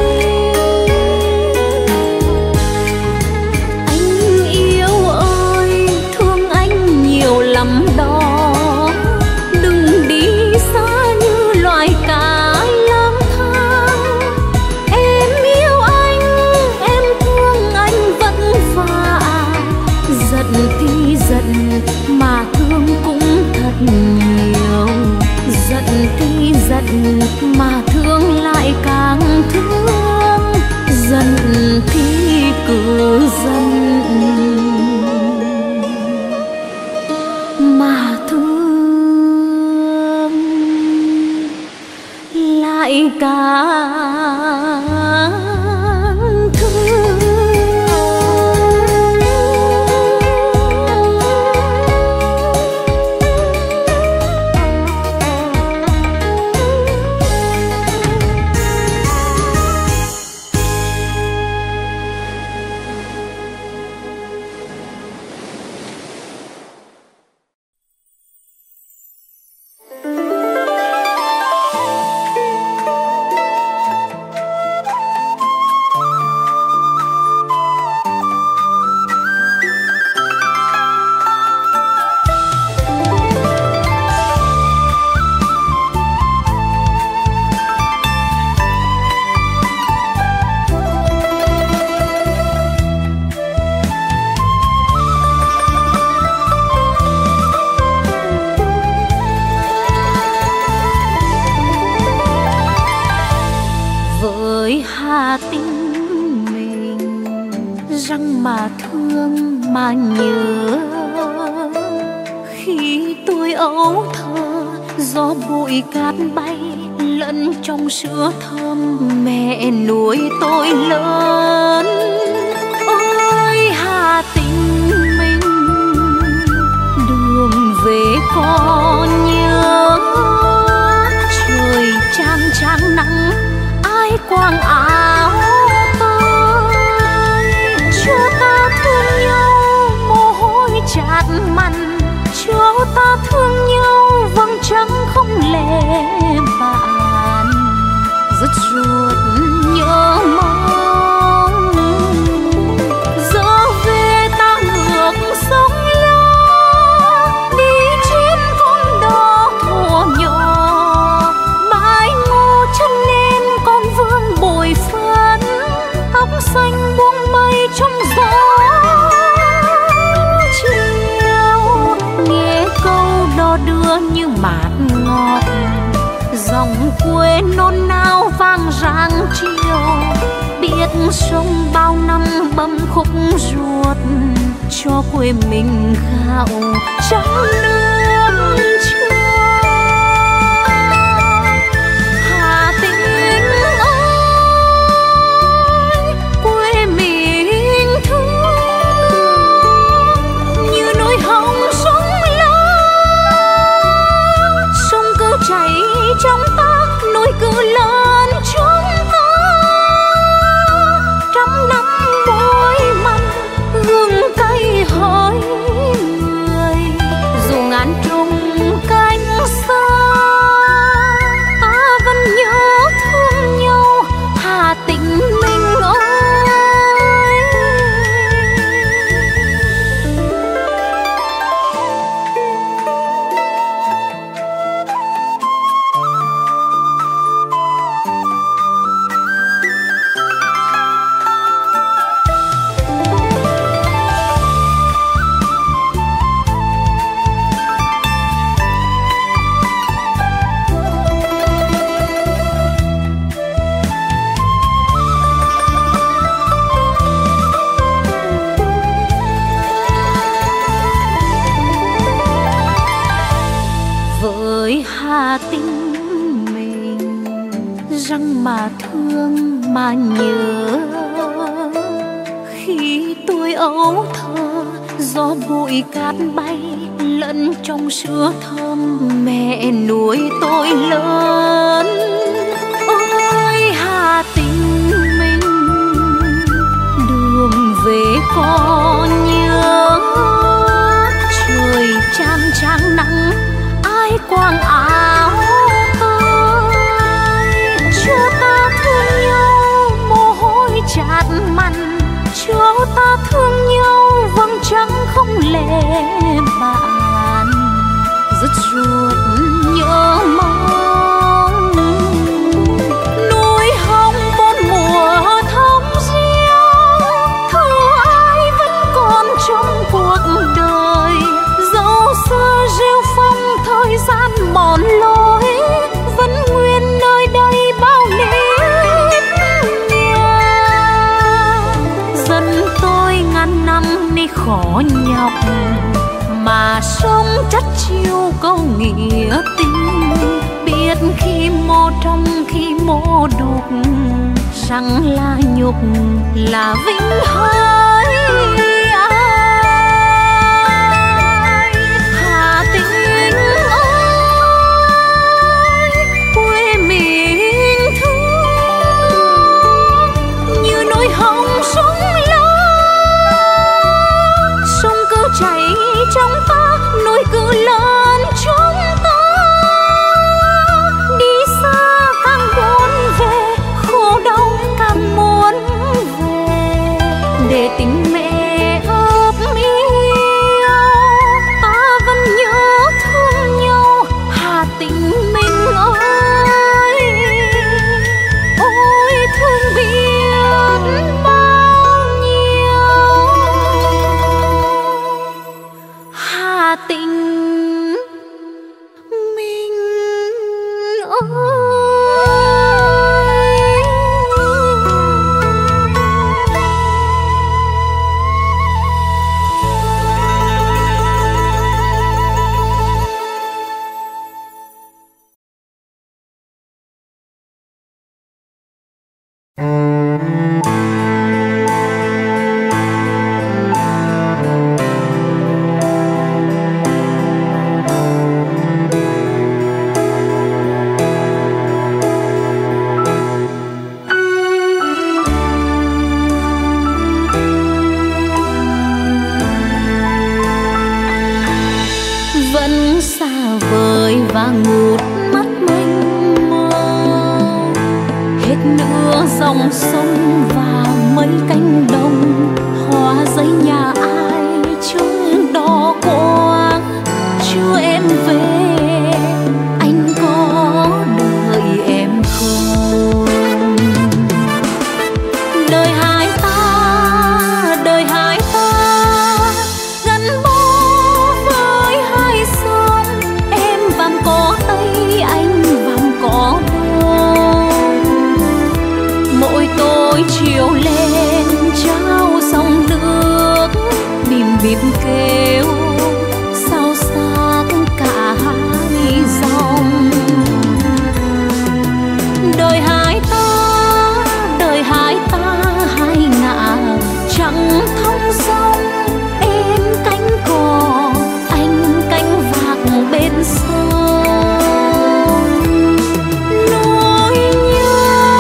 Anh yêu ơi, thương anh nhiều lắm đó, đừng đi xa như loài cá lang thang. Em yêu anh, em thương anh vất vả, giận thì giận mà thương cũng thật nhiều. Giận thì giận mà thương lại càng thương, giận thì cứ giận mà thương lại càng thương. Với hà tình mình răng mà thương mà nhớ, khi tôi ấu thơ gió bụi cát bay lẫn trong sữa thơm mẹ nuôi tôi lớn. Ôi hà tình mình đường về còn nhớ, trời chang chang nắng ai quàng áo tôi, cho ta thương nhau mồ hôi chát mặn, cho ta thương nhau vầng trăng không lẽ bạn. Rất ruột nhớ mong giờ về ta ngược sông lo, đi trên con đò thổ nhỏ, mãi ngô chân lên con vương bồi phấn, tóc xanh buông mây trong gió chiều. Nghe câu đò đưa như mạt ngọt, dòng quê nôn nao vang rạng chiều. Biết sông bao năm bấm khúc ruột, cho quê mình gạo trắng nước chưa. Hà Tĩnh ơi, quê mình thương như nỗi hồng sông lớn, sông cứ chảy trong ta, núi cứ lớn trong ta. Trăm năm môi mặn gừng cay hỏi người, gió bụi cát bay lẫn trong sữa thơm mẹ nuôi tôi lớn. Ôi Hà Tĩnh mình, đường về có nhớ. Trời chang chang nắng ai quàng áo tôi. Cho ta thương nhau mồ hôi chát mặn, cho ta thương nhau vầng trăng không lẽ bạn. Rất ruột nhớ mong núi hồng bốn mùa thống riêng. Thưa ai vẫn còn trong cuộc đời, dẫu xa rêu phong thời gian mòn lối, vẫn nguyên nơi đây bao nếp nhà. Dân tôi ngàn năm nay khó nhọc, mà sống chất chiêu câu nghĩa tình. Biết khi mô trong khi mô đục, rằng là nhục là vinh hãi. Hà Tĩnh ơi, quê mình thương như nỗi hồng sông lớn. Sông cứ chảy trong ta, núi cứ lớn trong ta. Đi xa càng muốn về, khổ đau càng muốn về. Để tình mẹ ấp yêu, ta vẫn nhớ thương nhau. Hà Tĩnh mình ơi, ôi thương biết bao nhiêu. Hà Tĩnh mình ơi. Vẫn xa vời và ngút mắt mênh mông, hết nữa dòng sông và mấy cánh đồng. Hoa giấy nhà ai trông đỏ quang, chưa em về anh có đợi em không? Đời hai ta gắn bó với hai sông. Em vàm có Tây, anh vàm có Đông. Mỗi tối chiều lên trao sông nước, bìm bìm kêu sao xác cả hai dòng. Đời hai ta hai ngả chẳng thông sông. Em cánh cò, anh cánh vạc bên sông. Nỗi nhớ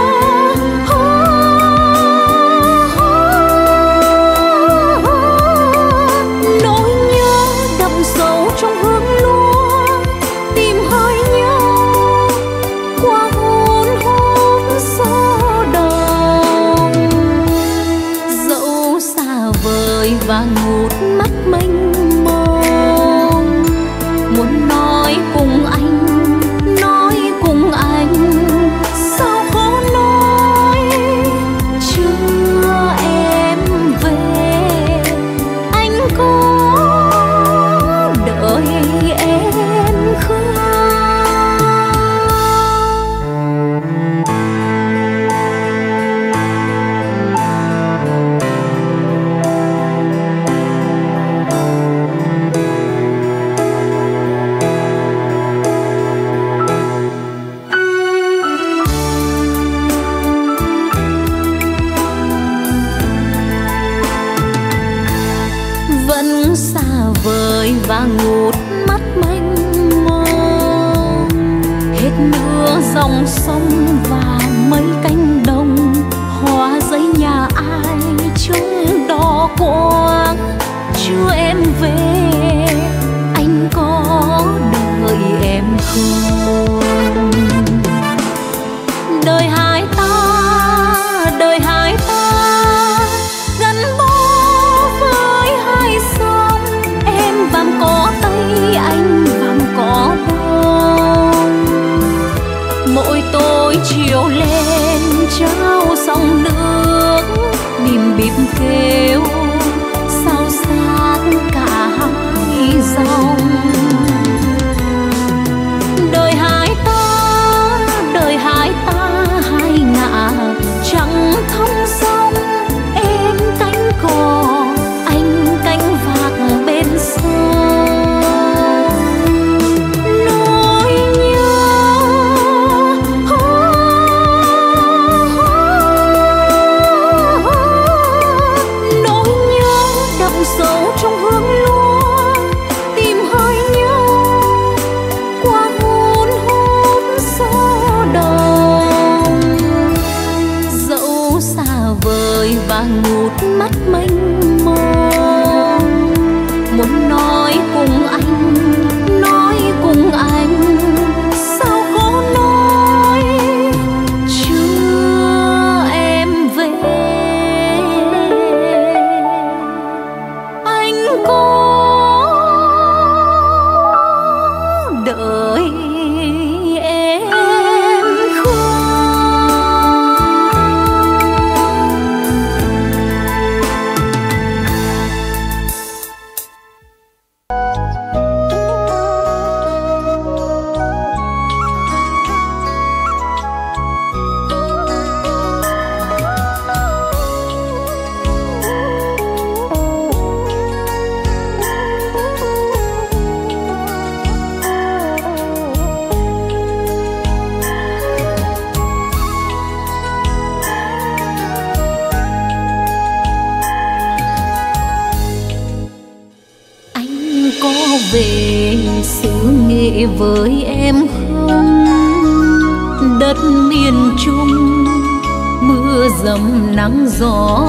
nỗi nhớ đậm sâu trong hương lúa. Tìm hơi nhau qua hôn hút gió đồng. Dẫu xa vời và ngút mắt mênh mông, muốn nói cùng anh sao khó nói. Chưa em về anh có đợi em không? vời và ngút mắt mênh mông. Hết nửa dòng sông và mấy cánh đồng, hoa giấy nhà ai trông đỏ quang. Chưa em về anh có đợi em không? Đời hai ta gắn bó với hai sông. Em vàm có Tây, anh vàm có Đông. Mỗi tối chiều lên trao sông nước, bìm bịp kêu sao sát cả hai dòng. Đời hai ta hai ngả chẳng thông sông. Em cánh cò, anh cánh vạc bên sông. Nỗi nhớ đậm sâu trong hương lúa, tìm hơi nhau qua hôn hút gió đồng. Dẫu xa vời và ngút mắt mênh mông, muốn nói cùng anh sao khó nói. Chưa em về anh có đợi em không? Về xứ Nghệ với em không? Đất miền Trung mưa dầm nắng gió.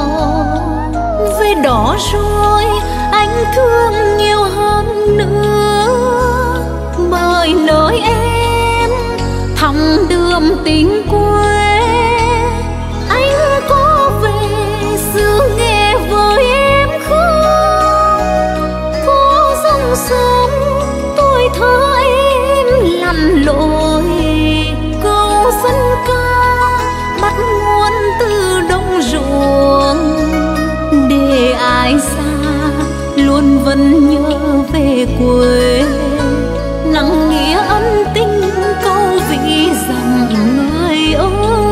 Về đó rồi anh thương nhiều hơn nữa, bởi nơi em thăm đượm tình quê. Anh có về xứ Nghệ với em không? Có dòng sông tôi thơ em lặn lội, câu dân ca bắt nguồn từ đồng ruộng. Để ai xa luôn vẫn nhớ về quê, nặng nghĩa ân tình câu vị dặm người ơi.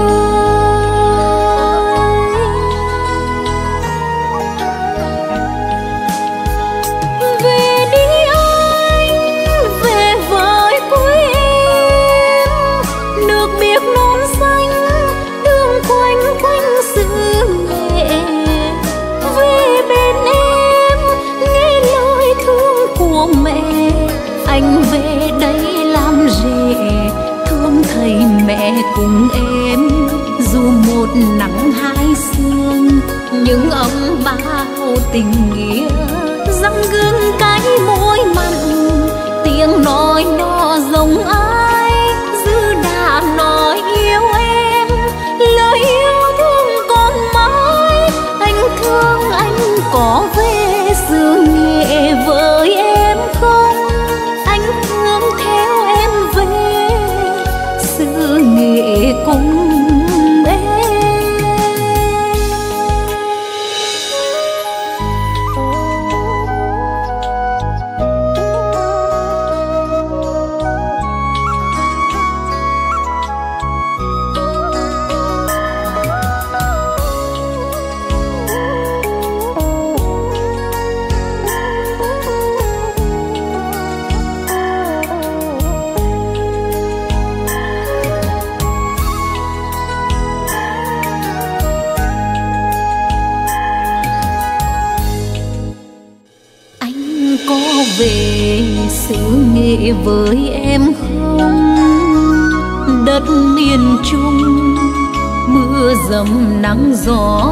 Về đi anh, về với quê em, nước biếc non xanh đường quanh quanh xứ Nghệ. Về bên em nghe lời thương của mẹ, anh về đây làm rể thương thầy mẹ cùng em. Dù một nắng hai sương nhưng ấm bao tình nghĩa, răng gương cái môi mặn tiếng nói nó giống ai. Dư đã nói yêu em, lời yêu thương còn mãi. Anh thương anh có về xứ Nghệ với em không? Anh thương theo em về xứ Nghệ cùng em. về xứ Nghệ với em không? Đất miền Trung mưa dầm nắng gió,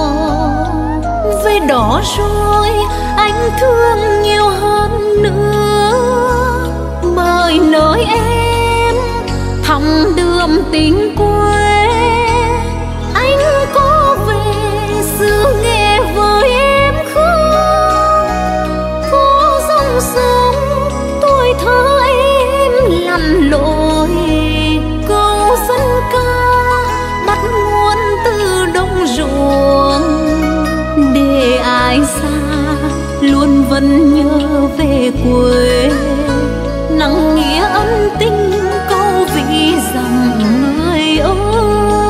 về đó rồi anh thương nhiều hơn nữa. Mời nơi em thăm đượm tình quê, anh có về xứ Nghệ với em không? Phố dòng sông tuổi thơ em lặn lội, câu dân ca bắt nguồn từ đồng ruộng. Để ai xa luôn vẫn nhớ về quê, nặng nghĩa ân tình câu vì dặm người ơi.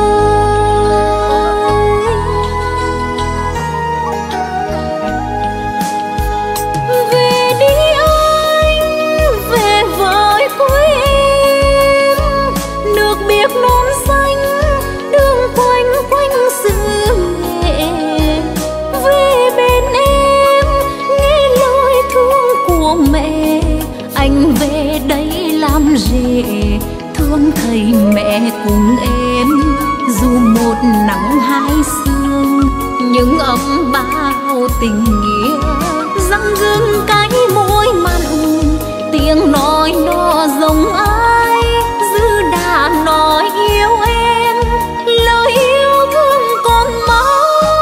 Về đi anh, về với quê em, nước biếc non xanh đường quanh quanh xứ Nghệ. Về bên em nghe lời thương của mẹ, anh về đây làm rể thương thầy mẹ cùng em. Dù một nắng hai sương nhưng ấm bao tình nghĩa, răng gương cái môi mặn tiếng nói nó giống ai. Dư đã nói yêu em lời yêu thương còn mãi.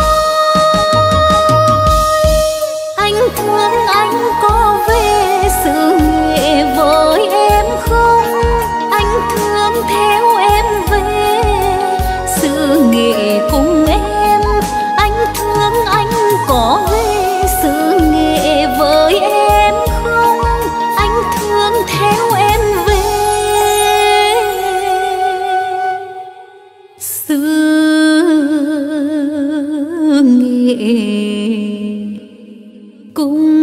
Anh thương anh có về xứ Nghệ với em không? Anh thương theo em về xứ Nghệ cùng em. Anh thương anh có về xứ Nghệ với em không? Anh thương theo em về xứ Nghệ cùng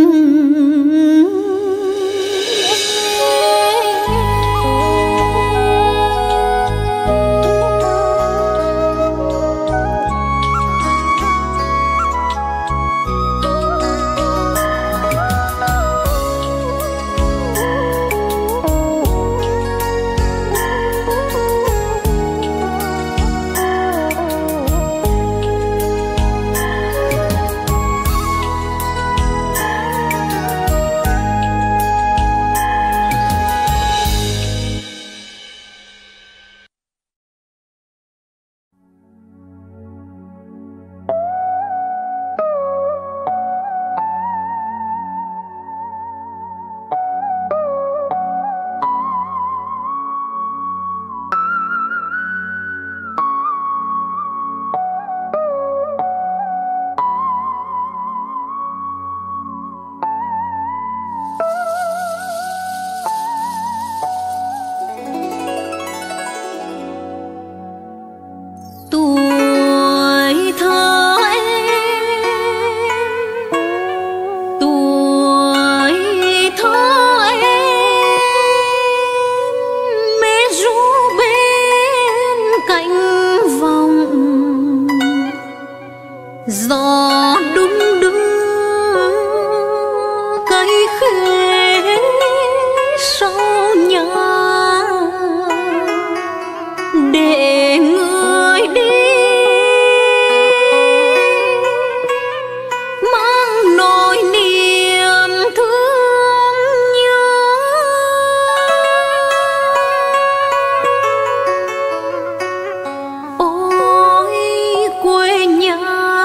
gió đung đưa cây khế sau nhà để người đi mang nỗi niềm thương nhớ. Ôi quê nhà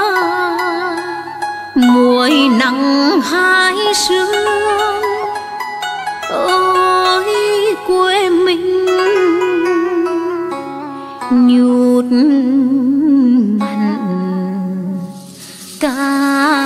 muối nắng hai sương, ôi quê mình nhút mặn ca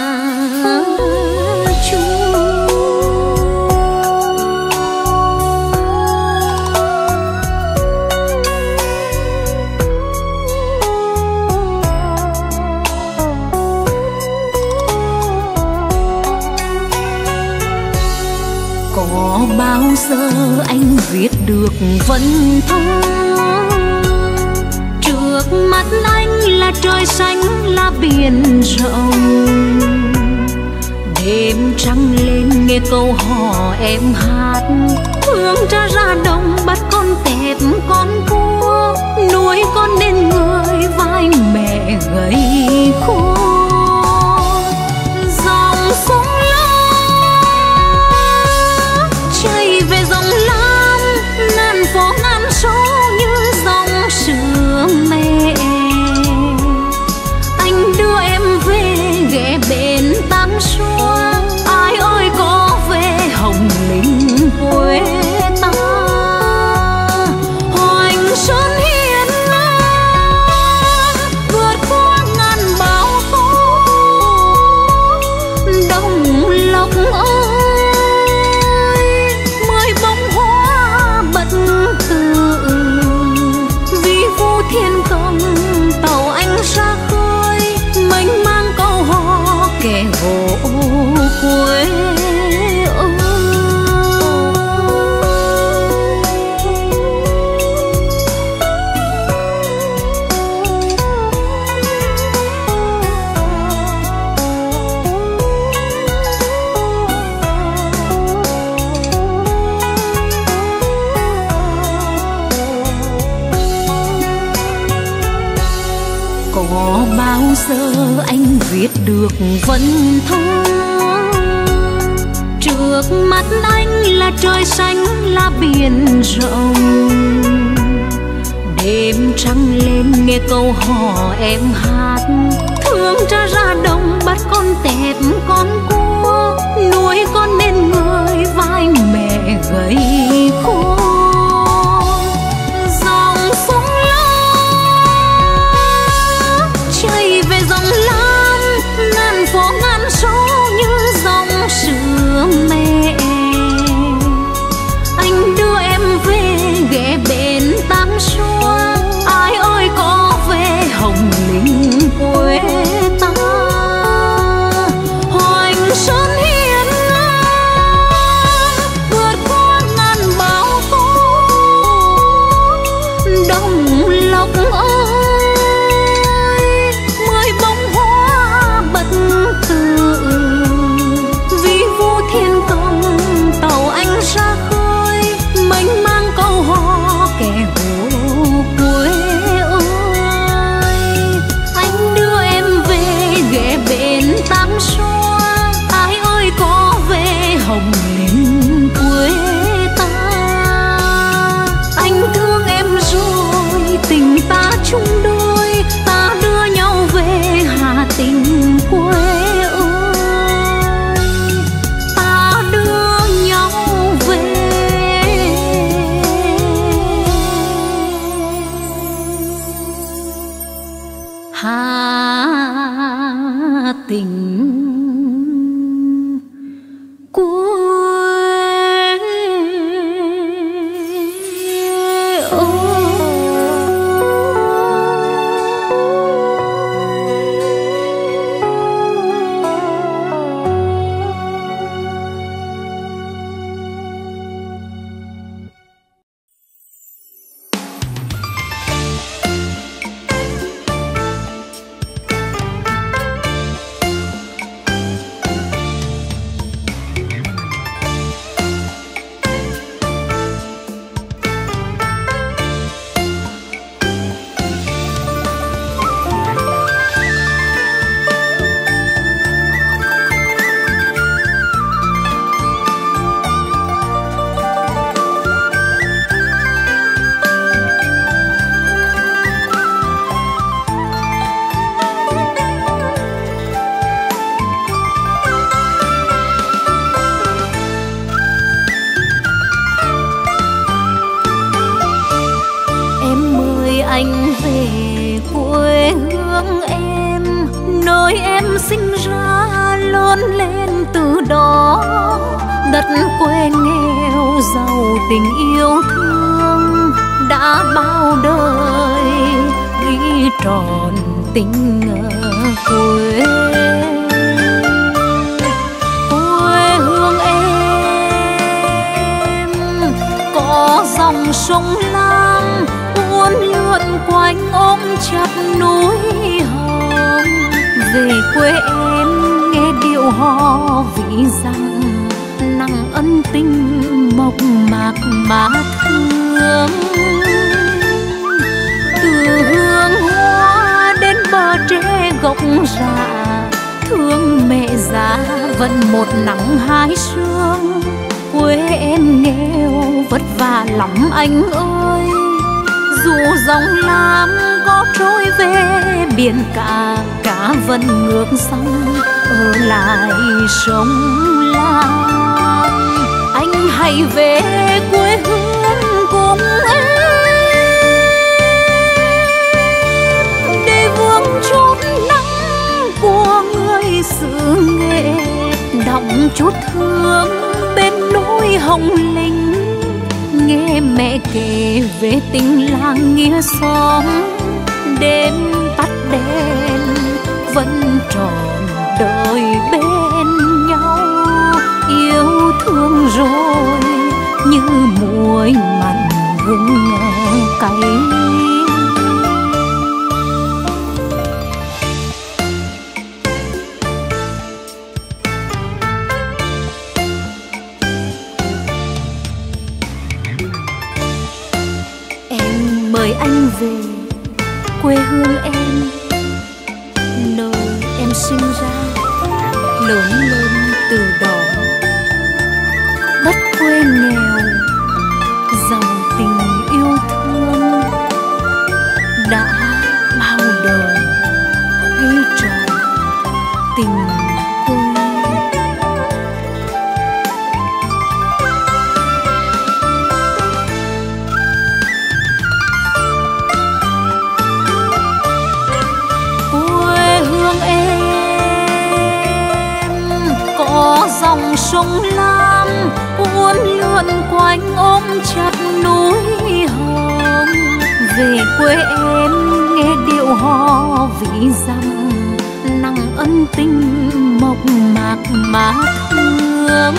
có bao giờ anh viết được vần thơ, trước mắt anh là trời xanh là biển rộng, đêm trăng lên nghe câu hò em hát. Thương cha ra đồng bắt con tép con cua, nuôi con nên người vai mẹ gầy khô. Dòng sông lớn chảy về dòng lam, ngàn phố ngàn số như dòng sữa mẹ. Anh đưa em về ghé bên Tam Xua, ai ơi có về Hồng Linh quê ta. Hoành Sơn hiên ngang vượt qua ngàn bão tố, Đồng Lộc ơi 10 bông hoa bật tự. Vì vu thiên công tàu anh ra khơi, mênh mang câu hò kẻ gỗ quê ơi. Có bao giờ anh viết được vần thơ, trước mắt anh là trời xanh là biển rộng. Đêm trăng lên nghe câu hò em hát, thương cha ra đồng bắt con tép con cua, nuôi con nên người vai mẹ gầy khô. Dòng sông chảy về dòng lam, ngàn phố ngàn số như dòng sữa mẹ. Anh đưa em về ghé bên Tam Xua, ai ơi có về Hồng Linh quê ta. Hoành Sơn hiên ngang vượt qua ngàn bão tố, Đồng Lộc ơi 10 bông hoa bật tự. Vì vu thiên công tàu anh ra khơi, mênh mang câu hò kẻ gỗ quê ơi. Anh đưa em về ghé bên Tam Xua, ai ơi có về Hồng Linh quê ta. Anh thương em rồi tình ta chung đôi, ta đưa nhau về Hà Tĩnh quê ơi. Ta đưa nhau về Hà Tĩnh quê anh về quê hương em, nơi em sinh ra lớn lên từ đó. Đất quê nghèo giàu tình yêu thương, đã bao đời ghi tròn tình quê. Quê hương em có dòng sông Lam uốn lượn quanh ôm chặt núi Hồng. Về quê em nghe điệu hò vĩ rằng ân tình mộc mạc mà thương. Từ hương hoa đến bờ tre gốc rạ, thương mẹ già vẫn một nắng hai sương. Quê em nghèo vất vả lắm anh ơi, dù dòng lam có trôi về biển cả, cá vẫn ngược sông ở lại sông Lam. Anh hãy về quê hương cùng em để vương chút nắng của người xứ Nghệ, đọng chút hương bên núi Hồng Linh. Nghe mẹ kể về tình làng nghĩa xóm, đêm tắt đèn vẫn tròn đời bên nhau. Yêu thương rồi như muối mặn gừng cay. Mời anh về quê hương em, nơi em sinh ra lớn lên từ đó. Đất quê nghèo giàu tình yêu thương, đã bao đời ghi tròn tình quê. Dòng sông Lam uốn lượn quanh ôm chặt núi Hồng. Về quê em nghe điệu hò vĩ dặm, nặng ân tình mộc mạc mà thương.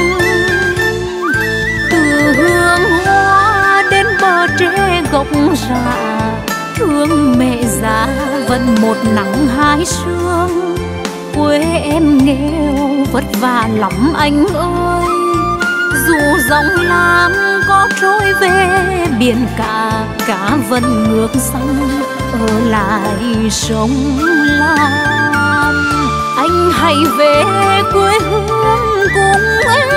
Từ hương hoa đến bờ tre gốc rạ, thương mẹ già vẫn một nắng hai sương. Quê em nghèo vất vả lắm anh ơi, dù dòng lam có trôi về biển cả, cá vẫn ngược sông ở lại sông Lam. Anh hãy về quê hương cùng em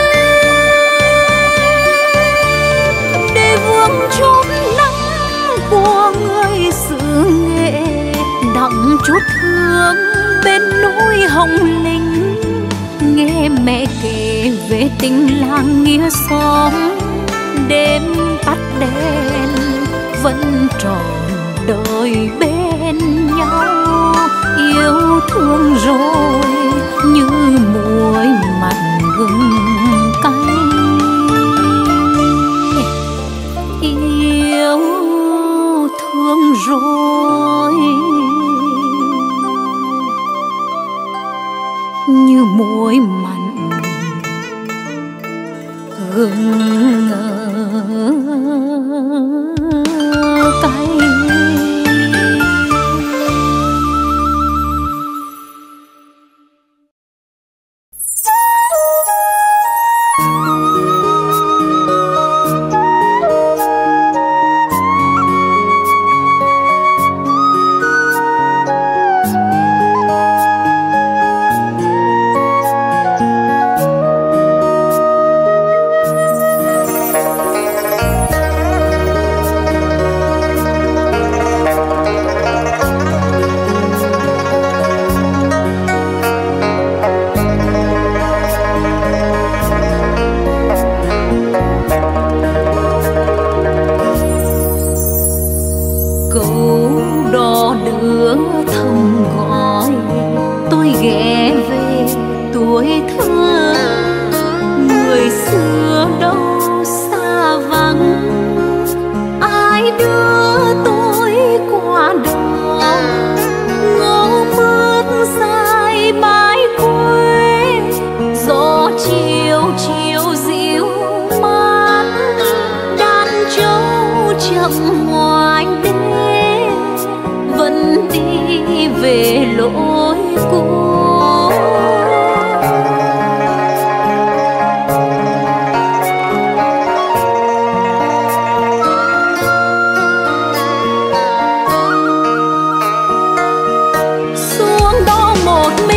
để vương chút nắng của người xứ Nghệ, đọng chút hương bên núi Hồng Linh. Nghe mẹ kể về tình làng nghĩa xóm, đêm tắt đèn vẫn tròn đời bên nhau. Yêu thương rồi như muối mặn gừng cay. Yêu thương rồi như muối mặn gừng cay.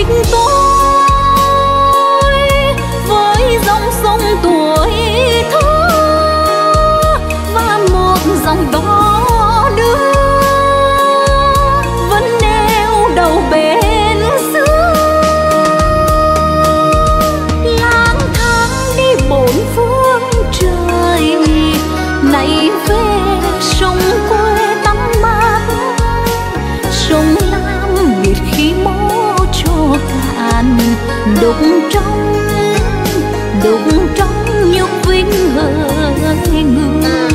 mình tôi với dòng sông tuổi thơ và một dòng đò đưa vẫn neo đầu bên xưa. Lang thang đi bốn phương trời này về sông quê tắm mát, sông Lam biệt khi mô cho cạn đục trong nhục vinh hơi người.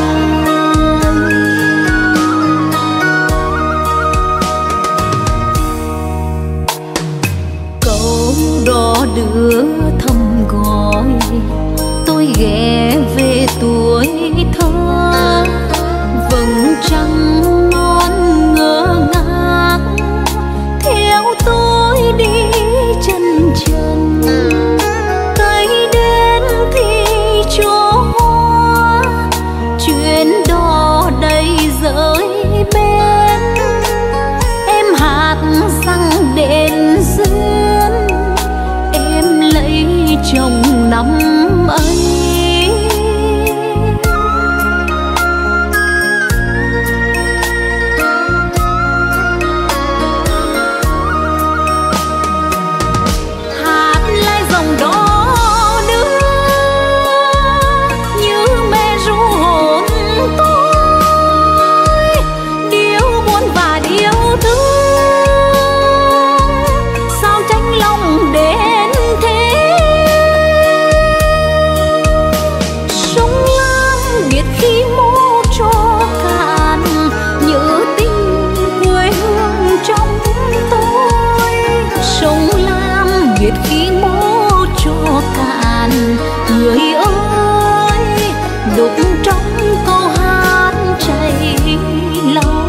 Câu đó đưa thầm gọi tôi ghé về tuổi thơ, vầng trăng non ngơ ngác theo tôi đi chân trần. Cây đến thì chỗ hoa chuyện đò đầy rơi bên, em hát răng đền duyên em lấy chồng năm ấy. Khi mô cho cạn người ơi, đục trong câu hát chảy lòng.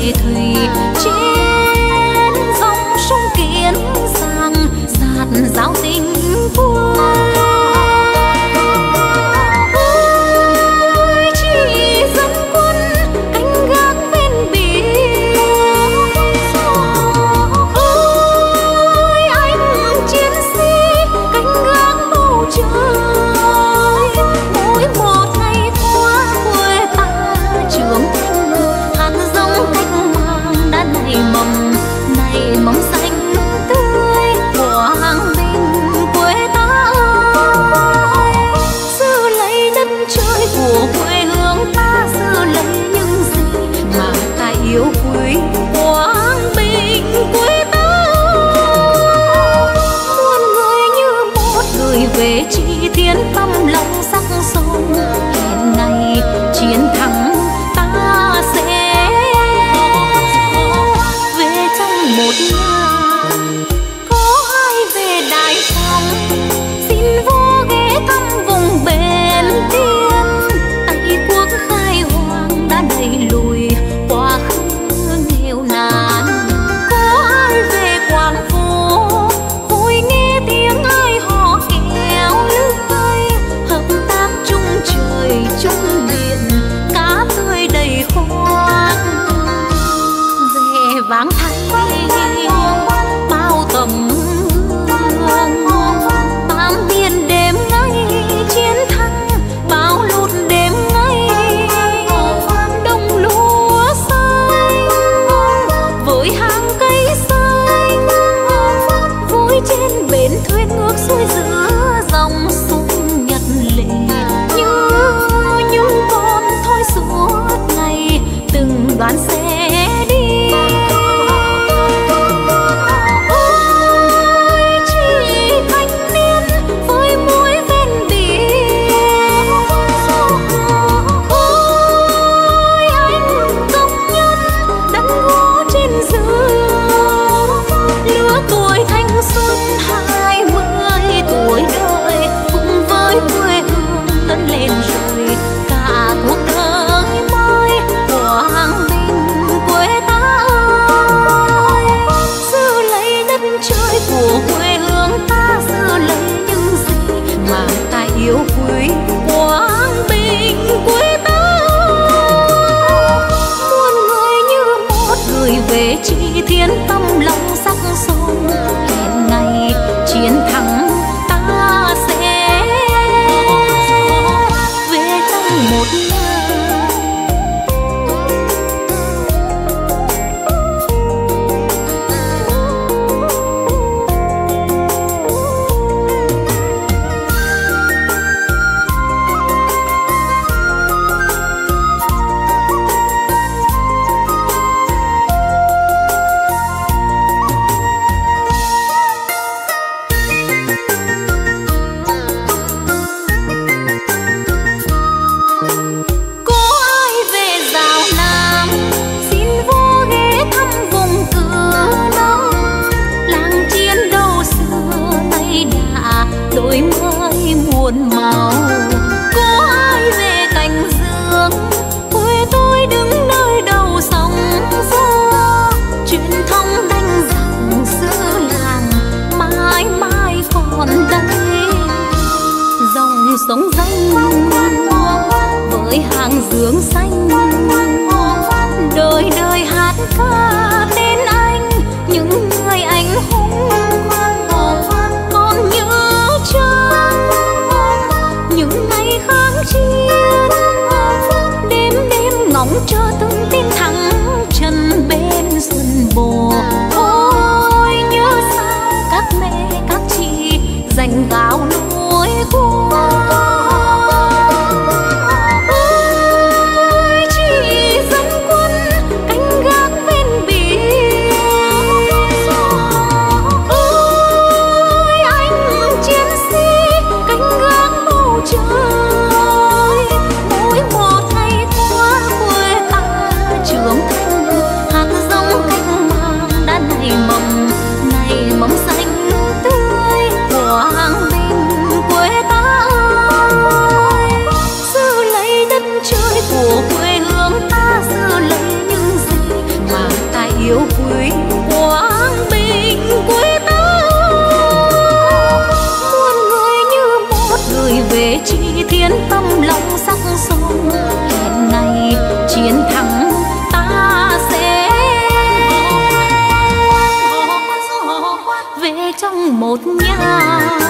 phì thủy trên dòng sông Kiến Giang dạt dào tình vui. Ôi chỉ dân quân canh gác bên biển, ôi anh chiến sĩ canh gác bầu trời. Mỗi một ngày qua quê ta trưởng thành, hạt giống cách mạng đã nảy mầm xanh tươi của hàng bình quê ta ơi. Giữ lấy đất trời của quê hương ta, giữ lấy những gì mà ta yêu quý của hàng bình quê ta ơi. Muôn người như một gửi về chi thiên tâm lòng sắc son, hẹn ngày chiến thắng ta sẽ về trong một nhà. Có ai về Đại Phong xin vô ghé thăm vùng bền tiên, tay quốc khai hoang đã đẩy lùi quá khứ nghèo nàn. Có ai về Quảng Phú vui nghe tiếng ai hò kéo lưới, hợp tác chung trời chung biển cá tươi đầy khoang. Về Vàng Thái bao tầm hương, bám biển đêm ngày chiến thắng, bao lụt đêm ngày đồng lúa xanh với hàng cây xanh, vui trên bến thuyền ngược xuôi giữa dòng sông Nhật Lệ. Như những con thôi suốt ngày từng đoàn xe đi. Ôi chỉ thanh niên với mũi ven biển, ôi anh công nhân đang ngủ trên giường. Lứa tuổi thanh xuân 20 tuổi đời cùng với quê hương lớn lên rồi, cả cuộc đời mới của hàng bình quê ta ơi. Giữ lấy đất trời của quê hương ta, giữ lấy những gì mà ta yêu quý của hàng bình quê ta ơi. Muôn người như một gửi về chi thiên tâm lòng sắc son, hẹn ngày chiến thắng ta sẽ về trong một nhà. Có ai về Giảo Nam xin vô ghé thăm vùng Cửa Đông, làng chiến đấu xưa nay đã đổi mới muôn màu. Có ai về Cảnh Dương quê tôi đứng nơi đầu sóng gió, truyền thống đánh giặc xứ làng mãi mãi còn đây. Dòng sông danh với hàng dương xanh, đời đời hát ca tên anh, những người anh hùng còn nhớ chăng những ngày kháng chiến, đêm đêm ngóng chờ từng tin thắng chân bên xuân bồ. Ôi nhớ sao các mẹ các chị dành gạo nuôi cua. Ôi chỉ dân quân canh gác bên biển, ôi anh chiến sĩ canh gác bầu trời. Mỗi một ngày qua quê ta thiên tâm lòng sắc son. Hẹn ngày chiến thắng ta sẽ về trong một nhà.